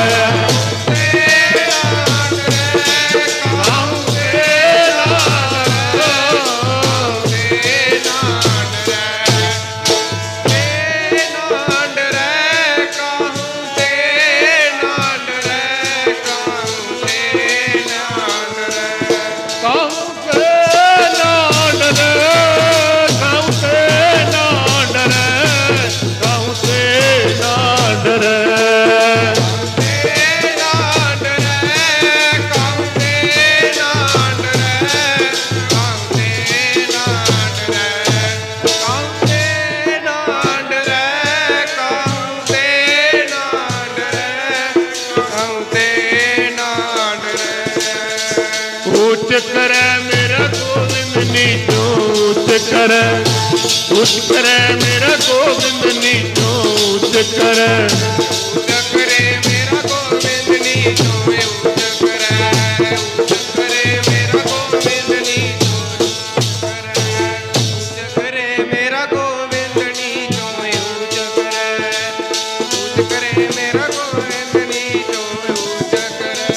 Speaker 1: ਉੱਚ ਕਰੈ ਮੇਰਾ ਗੋਬਿੰਦ, ਨੀਚੋ ਉੱਚ ਕਰੈ। ਉੱਚ ਕਰੈ ਮੇਰਾ ਗੋਬਿੰਦ, ਨੀਚੋ ਉੱਚ ਕਰੈ।
Speaker 2: ਉੱਚ ਕਰੇ ਮੇਰਾ ਗੋਬਿੰਦ ਨੀਚੋ ਉੱਚ ਕਰੈ, ਉੱਚ ਕਰੇ ਮੇਰਾ ਗੋਬਿੰਦ ਨੀਚੋ ਉੱਚ ਕਰੈ। ਉੱਚ ਕਰੇ ਮੇਰਾ ਗੋਬਿੰਦ ਨੀਚੋ ਉੱਚ ਕਰੈ, ਉੱਚ ਕਰੇ ਮੇਰਾ ਗੋਬਿੰਦ ਨੀਚੋ ਉੱਚ ਕਰੈ।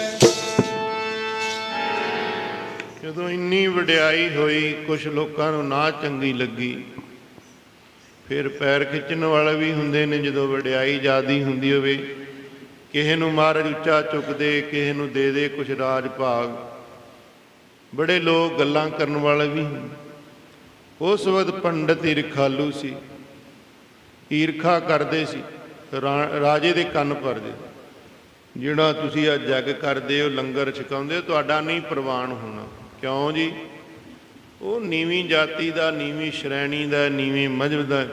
Speaker 1: ਜਦੋਂ ਇੰਨੀ ਵਡਿਆਈ ਹੋਈ, ਕੁਛ ਲੋਕਾਂ ਨੂੰ ਨਾ ਚੰਗੀ ਲੱਗੀ, ਫਿਰ ਪੈਰ ਖਿੱਚਣ ਵਾਲੇ ਵੀ ਹੁੰਦੇ ਨੇ। ਜਦੋਂ ਵਡਿਆਈ ਜ਼ਿਆਦੀ ਹੁੰਦੀ ਹੋਵੇ, ਕਿਸੇ ਨੂੰ ਮਹਾਰਾਜ ਉੱਚਾ ਚੁੱਕਦੇ, ਕਿਸੇ ਨੂੰ ਦੇ ਕੁਛ ਰਾਜ ਭਾਗ, ਬੜੇ ਲੋਕ ਗੱਲਾਂ ਕਰਨ ਵਾਲੇ ਵੀ ਹੁੰਦੇ। ਉਸ ਵਕਤ ਪੰਡਤ ਈਰਖਾਲੂ ਸੀ, ਈਰਖਾ ਕਰਦੇ ਸੀ, ਰਾਜੇ ਦੇ ਕੰਨ ਭਰਦੇ। ਜਿਹੜਾ ਤੁਸੀਂ ਅੱਜ ਜੱਗ ਕਰਦੇ ਹੋ, ਲੰਗਰ ਛਕਾਉਂਦੇ ਹੋ, ਤੁਹਾਡਾ ਨਹੀਂ ਪ੍ਰਵਾਨ ਹੋਣਾ। ਕਿਉਂ ਜੀ? ਉਹ ਨੀਵੀਂ ਜਾਤੀ ਦਾ, ਨੀਵੀਂ ਸ਼੍ਰੇਣੀ ਦਾ, ਨੀਵੀਂ ਮਜ਼ਹਬ ਦਾ,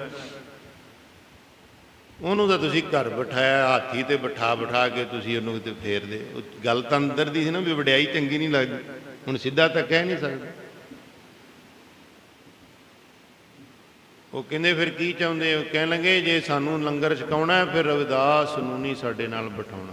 Speaker 1: ਉਹਨੂੰ ਤਾਂ ਤੁਸੀਂ ਘਰ ਬਿਠਾਇਆ, ਹਾਥੀ ਤੇ ਬਿਠਾ ਕੇ ਤੁਸੀਂ ਉਹਨੂੰ ਕਿਤੇ ਫੇਰਦੇ। ਉਹ ਗੱਲ ਤਾਂ ਅੰਦਰ ਦੀ ਸੀ ਨਾ ਵੀ ਵਡਿਆਈ ਚੰਗੀ ਨਹੀਂ ਲੱਗਦੀ। ਹੁਣ ਸਿੱਧਾ ਤਾਂ ਕਹਿ ਨਹੀਂ ਸਕਦੇ। ਉਹ ਕਹਿੰਦੇ ਫਿਰ ਕੀ ਚਾਹੁੰਦੇ ਹੋ? ਕਹਿਣ ਲੱਗੇ ਜੇ ਸਾਨੂੰ ਲੰਗਰ ਛਕਾਉਣਾ ਫਿਰ ਰਵਿਦਾਸ ਨੂੰ ਨਹੀਂ ਸਾਡੇ ਨਾਲ ਬਿਠਾਉਣਾ।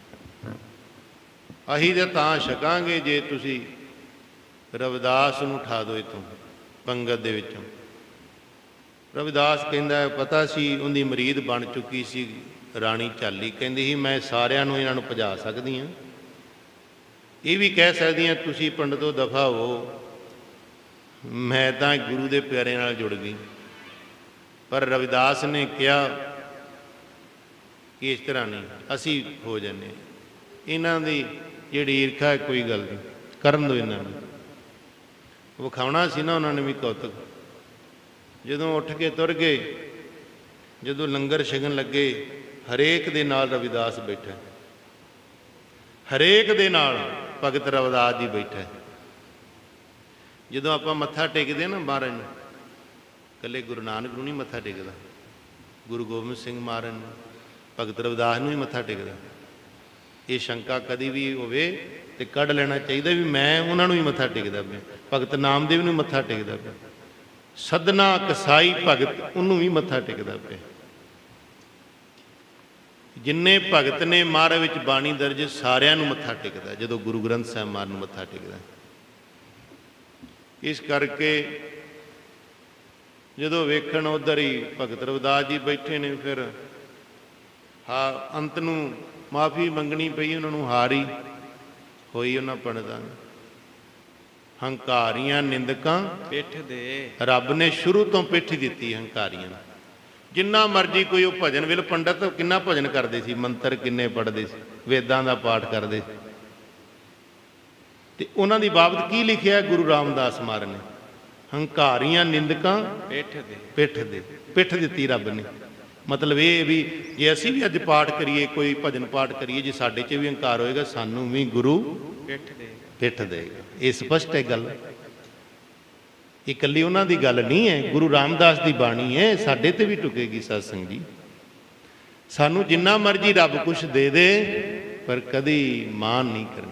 Speaker 1: ਅਸੀਂ ਤਾਂ ਛਕਾਂਗੇ ਜੇ ਤੁਸੀਂ ਰਵਿਦਾਸ ਨੂੰ ਉਠਾ ਦਿਓ ਇੱਥੋਂ ਪੰਗਤ ਦੇ ਵਿੱਚੋਂ। ਰਵਿਦਾਸ ਕਹਿੰਦਾ ਪਤਾ ਸੀ ਉਹਦੀ ਮੁਰੀਦ ਬਣ ਚੁੱਕੀ ਸੀ ਰਾਣੀ ਝਾਲੀ। ਕਹਿੰਦੀ ਸੀ ਮੈਂ ਸਾਰਿਆਂ ਨੂੰ ਇਹਨਾਂ ਨੂੰ ਭਜਾ ਸਕਦੀ ਹਾਂ, ਇਹ ਵੀ ਕਹਿ ਸਕਦੀ ਹਾਂ ਤੁਸੀਂ ਪੰਡਤੋ ਦਫਾ ਹੋ, ਮੈਂ ਤਾਂ ਗੁਰੂ ਦੇ ਪਿਆਰੇ ਨਾਲ ਜੁੜ ਗਈ। ਪਰ ਰਵਿਦਾਸ ਨੇ ਕਿਹਾ ਕਿ ਇਸ ਤਰ੍ਹਾਂ ਨਹੀਂ, ਅਸੀਂ ਹੋ ਜਾਂਦੇ। ਇਹਨਾਂ ਦੀ ਜਿਹੜੀ ਈਰਖਾ ਹੈ ਕੋਈ ਗੱਲ ਨਹੀਂ, ਕਰਨ ਦਿਓ ਇਹਨਾਂ ਨੂੰ। ਵਿਖਾਉਣਾ ਸੀ ਨਾ ਉਹਨਾਂ ਨੇ ਵੀ ਕੌਤਕ। ਜਦੋਂ ਉੱਠ ਕੇ ਤੁਰ ਗਏ, ਜਦੋਂ ਲੰਗਰ ਛਕਣ ਲੱਗੇ, ਹਰੇਕ ਦੇ ਨਾਲ ਰਵਿਦਾਸ ਬੈਠਾ, ਹਰੇਕ ਦੇ ਨਾਲ ਭਗਤ ਰਵਿਦਾਸ ਜੀ ਬੈਠਾ। ਜਦੋਂ ਆਪਾਂ ਮੱਥਾ ਟੇਕਦੇ ਨਾ ਮਹਾਰਾਜ ਨੂੰ, ਇਕੱਲੇ ਗੁਰੂ ਨਾਨਕ ਨੂੰ ਨਹੀਂ ਮੱਥਾ ਟੇਕਦਾ, ਗੁਰੂ ਗੋਬਿੰਦ ਸਿੰਘ ਮਹਾਰਾਜ ਨੂੰ, ਭਗਤ ਰਵਿਦਾਸ ਨੂੰ ਹੀ ਮੱਥਾ ਟੇਕਦਾ। ਇਹ ਸ਼ੰਕਾ ਕਦੀ ਵੀ ਹੋਵੇ ਤੇ ਕੱਢ ਲੈਣਾ ਚਾਹੀਦਾ ਵੀ ਮੈਂ ਉਹਨਾਂ ਨੂੰ ਹੀ ਮੱਥਾ ਟੇਕਦਾ ਪਿਆ, ਭਗਤ ਨਾਮਦੇਵ ਨੂੰ ਮੱਥਾ ਟੇਕਦਾ ਪਿਆ, ਸਦਨਾ ਕਸਾਈ ਭਗਤ ਉਹਨੂੰ ਵੀ ਮੱਥਾ ਟੇਕਦਾ ਪਿਆ। ਜਿੰਨੇ ਭਗਤ ਨੇ ਮਹਾਰਾਜ ਵਿੱਚ ਬਾਣੀ ਦਰਜ, ਸਾਰਿਆਂ ਨੂੰ ਮੱਥਾ ਟੇਕਦਾ ਜਦੋਂ ਗੁਰੂ ਗ੍ਰੰਥ ਸਾਹਿਬ ਮਹਾਰਾਜ ਨੂੰ ਮੱਥਾ ਟੇਕਦਾ। ਇਸ ਕਰਕੇ ਜਦੋਂ ਵੇਖਣ ਉੱਧਰ ਹੀ ਭਗਤ ਰਵਿਦਾਸ ਜੀ ਬੈਠੇ ਨੇ, ਫਿਰ ਅੰਤ ਨੂੰ ਮਾਫੀ ਮੰਗਣੀ ਪਈ ਉਹਨਾਂ ਨੂੰ, ਹਾਰੀ ਹੋਈ ਉਹਨਾਂ ਪੰਡਤਾਂ ਨੂੰ। ਹੰਕਾਰੀਆਂ ਨਿੰਦਕਾਂ
Speaker 2: ਪਿੱਠ ਦੇ,
Speaker 1: ਰੱਬ ਨੇ ਸ਼ੁਰੂ ਤੋਂ ਪਿੱਠ ਦਿੱਤੀ ਹੰਕਾਰੀਆਂ ਨੂੰ। ਜਿੰਨਾ ਮਰਜੀ ਕੋਈ ਉਹ ਭਜਨ ਵੇਲ, ਪੰਡਤ ਕਿੰਨਾ ਭਜਨ ਕਰਦੇ ਸੀ, ਮੰਤਰ ਕਿੰਨੇ ਪੜ੍ਹਦੇ ਸੀ, ਵੇਦਾਂ ਦਾ ਪਾਠ ਕਰਦੇ ਸੀ, ਤੇ ਉਹਨਾਂ ਦੀ ਬਾਬਤ ਕੀ ਲਿਖਿਆ ਗੁਰੂ ਰਾਮਦਾਸ ਮਹਾਰਾਜ ਨੇ? ਹੰਕਾਰੀਆਂ ਨਿੰਦਕਾਂ ਪਿੱਠ ਦਿੱਤੀ ਰੱਬ ਨੇ। ਮਤਲਬ ਇਹ ਵੀ ਜੇ ਅਸੀਂ ਵੀ ਅੱਜ ਪਾਠ ਕਰੀਏ, ਕੋਈ ਭਜਨ ਪਾਠ ਕਰੀਏ, ਜੇ ਸਾਡੇ 'ਚ ਵੀ ਹੰਕਾਰ ਹੋਏਗਾ, ਸਾਨੂੰ ਵੀ ਗੁਰੂ ਪਿੱਠ ਦੇਗਾ। ਇਹ ਸਪਸ਼ਟ ਹੈ ਗੱਲ। ਇਹ ਇਕੱਲੀ ਉਹਨਾਂ ਦੀ ਗੱਲ ਨਹੀਂ ਹੈ, ਗੁਰੂ ਰਾਮਦਾਸ ਦੀ ਬਾਣੀ ਹੈ, ਸਾਡੇ ਤੇ ਵੀ ਟੁਕੇਗੀ ਸਾਧ ਸੰਗਤ ਜੀ। ਸਾਨੂੰ ਜਿੰਨਾ ਮਰਜੀ ਰੱਬ ਕੁਛ ਦੇ ਦੇ, ਪਰ ਕਦੀ ਮਾਨ ਨਹੀਂ ਕਰਨਾ।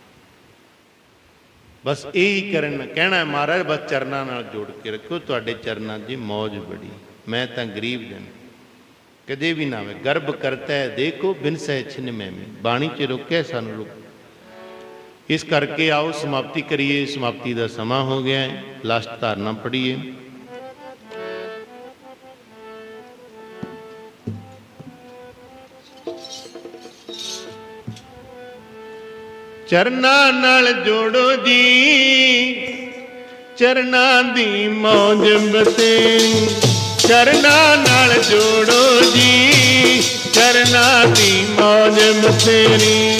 Speaker 1: ਬਸ ਇਹੀ ਕਹਿਣਾ ਮਹਾਰਾਜ, ਬਸ ਚਰਨਾਂ ਨਾਲ ਜੋੜ ਕੇ ਰੱਖੋ, ਤੁਹਾਡੇ ਚਰਨਾਂ 'ਚ ਮੌਜ ਬੜੀ। ਮੈਂ ਤਾਂ ਗਰੀਬ ਜਨ, ਕਦੇ ਵੀ ਨਾ ਹੋਵੇ। ਗਰਭ ਕਰਤਾ ਹੈ ਦੇਖੋ ਬਿਨ ਸਹਿ ਛਿਨ ਮੈਮੀ, ਬਾਣੀ 'ਚ ਰੋਕਿਆ ਸਾਨੂੰ ਰੁਕ। ਇਸ ਕਰਕੇ ਆਓ ਸਮਾਪਤੀ ਕਰੀਏ। ਸਮਾਪਤੀ ਦਾ ਸਮਾਂ ਹੋ ਗਿਆ ਹੈ। ਲਾਸਟ ਧਾਰਨਾ ਪੜ੍ਹੀਏ। ਚਰਨਾਂ ਨਾਲ ਜੋੜੋ ਜੀ, ਚਰਨਾਂ ਦੀ ਮੌਜ ਬਤੇਰੀ, ਚਰਨਾਂ ਨਾਲ ਜੋੜੋ ਜੀ, ਚਰਨਾਂ ਦੀ ਮੌਜ ਬਤੇਰੀ।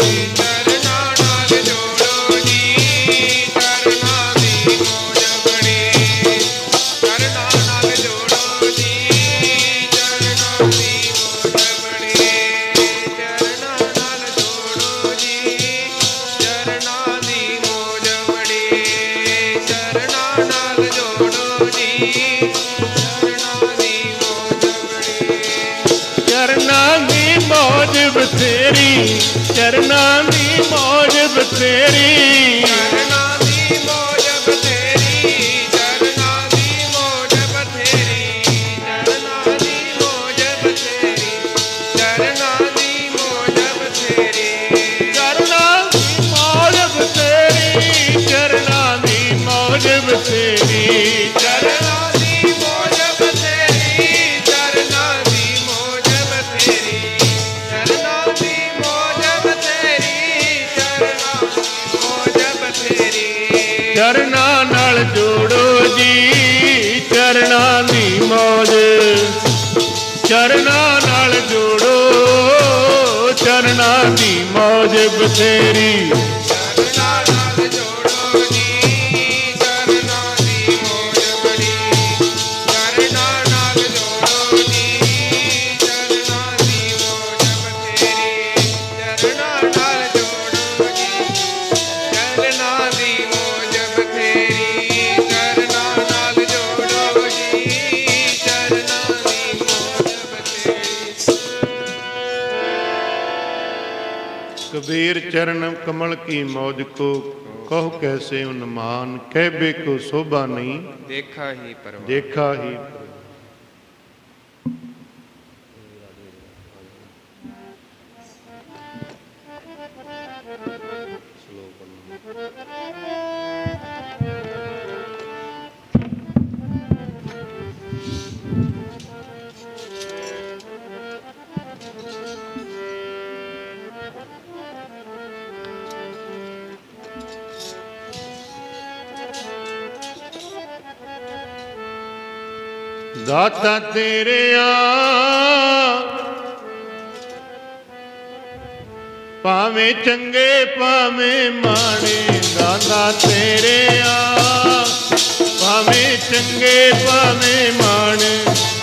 Speaker 1: ਬਥੇਰੀ ਚਰਨਾਂ ਦੀ ਮੌਜ ਬਥੇਰੀ, ਚਰਨਾਂ ਦੀ ਮੌਜ ਬਥੇਰੀ, ਚਰਨਾਂ ਦੀ ਮੌਜ ਬਥੇਰੀ, ਚਰਨਾਂ ਦੀ ਮੌਜ ਬਥੇਰੀ, ਚਰਨਾਂ ਦੀ ਮੌਜ ਬਥੇਰੀ, ਚਰਨਾਂ ਦੀ ਮੌਜ ਬਥੇਰੀ, ਚਰਨਾਂ ਦੀ ਮੌਜ ਬਥੇਰੀ, ਚਰਨਾਂ ਦੀ ਮੌਜ ਬਥੇਰੀ, ਚਰਨਾਂ ਦੀ ਮੌਜ ਬਥੇਰੀ। ਚਰਨਾਂ ਨਾਲ ਜੋੜੋ ਜੀ, ਚਰਨਾਂ ਦੀ ਮੌਜ, ਚਰਨਾਂ ਨਾਲ ਜੋੜੋ, ਚਰਨਾਂ ਦੀ ਮੌਜ ਬਥੇਰੀ। ਚਰਨਾਂ ਨਾਲ ਜੋੜੋ ਜੀ, ਚਰਨਾਂ ਦੀ ਮੌਜ ਬੜੀ, ਚਰਨਾਂ ਨਾਲ ਜੋੜੋ ਜੀ, ਚਰਨਾਂ ਦੀ ਮੌਜ ਬਥੇਰੀ, ਚਰਨਾਂ ਨਾਲ ਜੋੜੋ ਜੀ, ਚਰਨਾਂ ਦੀ ਮੌਜ ਬਥੇਰੀ, ਚਰਨਾਂ ਨਾਲ ਜੋੜੋ ਜੀ, ਚਰਨਾਂ ਦੀ ਮੌਜ ਬਥੇਰੀ। कबीर चरण कमल की मौज को कहो कैसे उन्मान, कहबे को शोभा नहीं
Speaker 2: देखा ही परवान,
Speaker 1: देखा ही। दाता तेरे भावे चंगे भावे माड़े, दाता तेरे ਭਾਵੇਂ ਚੰਗੇ ਭਾਵੇਂ ਮਾੜੇ।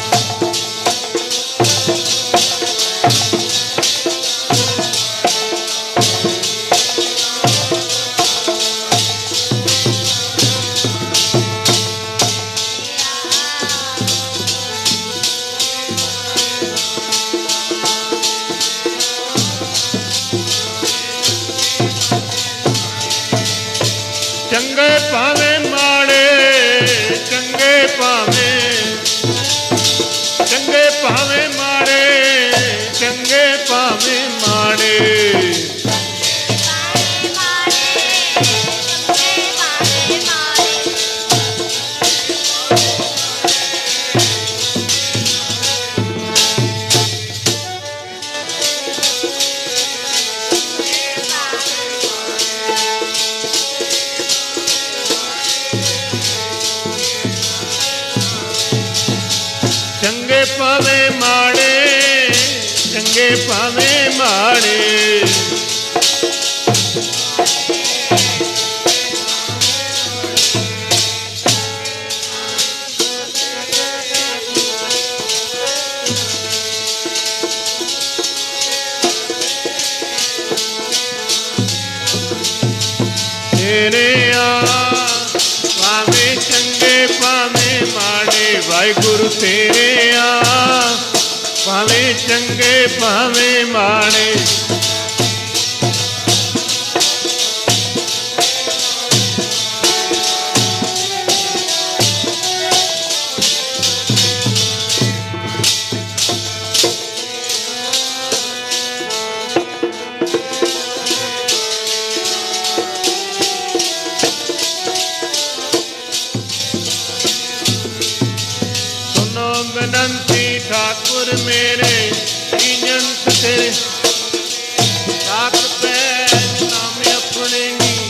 Speaker 1: ਚੰਗੇ ਭਾਵੇਂ ਮਾੜੇ, ਚੰਗੇ ਭਾਵੇਂ, ਚੰਗੇ ਭਾਵੇਂ ਮਾੜੇ, ਚੰਗੇ ਭਾਵੇਂ ਮਾੜੇ। ਚੰਗੇ ਭਾਵੇਂ ਮਾੜੇ, ਚੰਗੇ ਭਾਵੇਂ ਮਾੜੇ। ਤੇਰੇ ਆ ਭਾਵੇਂ ਚੰਗੇ ਭਾਵੇਂ ਮਾੜੇ, ਵਾਹਿਗੁਰੂ ਤੇਰੇ ਆ ਭਾਵੇਂ ਚੰਗੇ ਭਾਵੇਂ ਮਾੜੇ। ਬੇਨੰਤੀ ਠਾਕੁਰ ਮੇਰੇ ਜੀਜੰਤ ਤੇਰੇ ਸਾਖ ਪੈਜ ਨਾਮ ਆਪਣੇ ਨੀ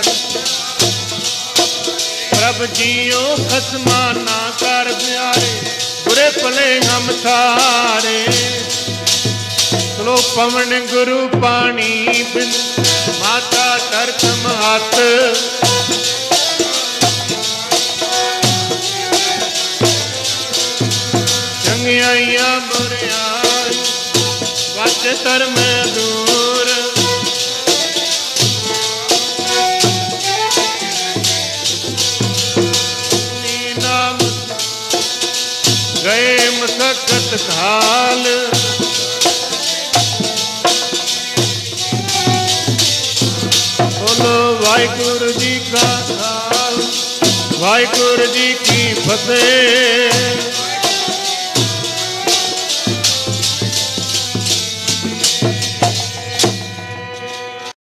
Speaker 1: ਪ੍ਰਭ ਜੀਓ ਖਸਮਾ ਨਾ ਕਰ ਪਿਆਰੇ ਬੁਰੇ ਭਲੇ ਹਮ ਸਾਰੇ। ਸਲੋ ਪਵਨ ਗੁਰੂ ਪਾਣੀ ਬਿਨ ਮਾਤਾ ਤਰਕਮ ਹੱਥ ਚੰਗਿਆਈਆਂ ਬੁਰਿਆਈ ਵਾਚ ਧਰਮ ਦੂਰ। ਨਾਮ ਗਏ ਮਸਕਤ ਖਾਲ ਬੋਲੋ ਵਾਹਿਗੁਰੂ ਜੀ ਕਾ ਖਾਲਸਾ ਵਾਹਿਗੁਰੂ ਜੀ ਕੀ ਫਤਿਹ।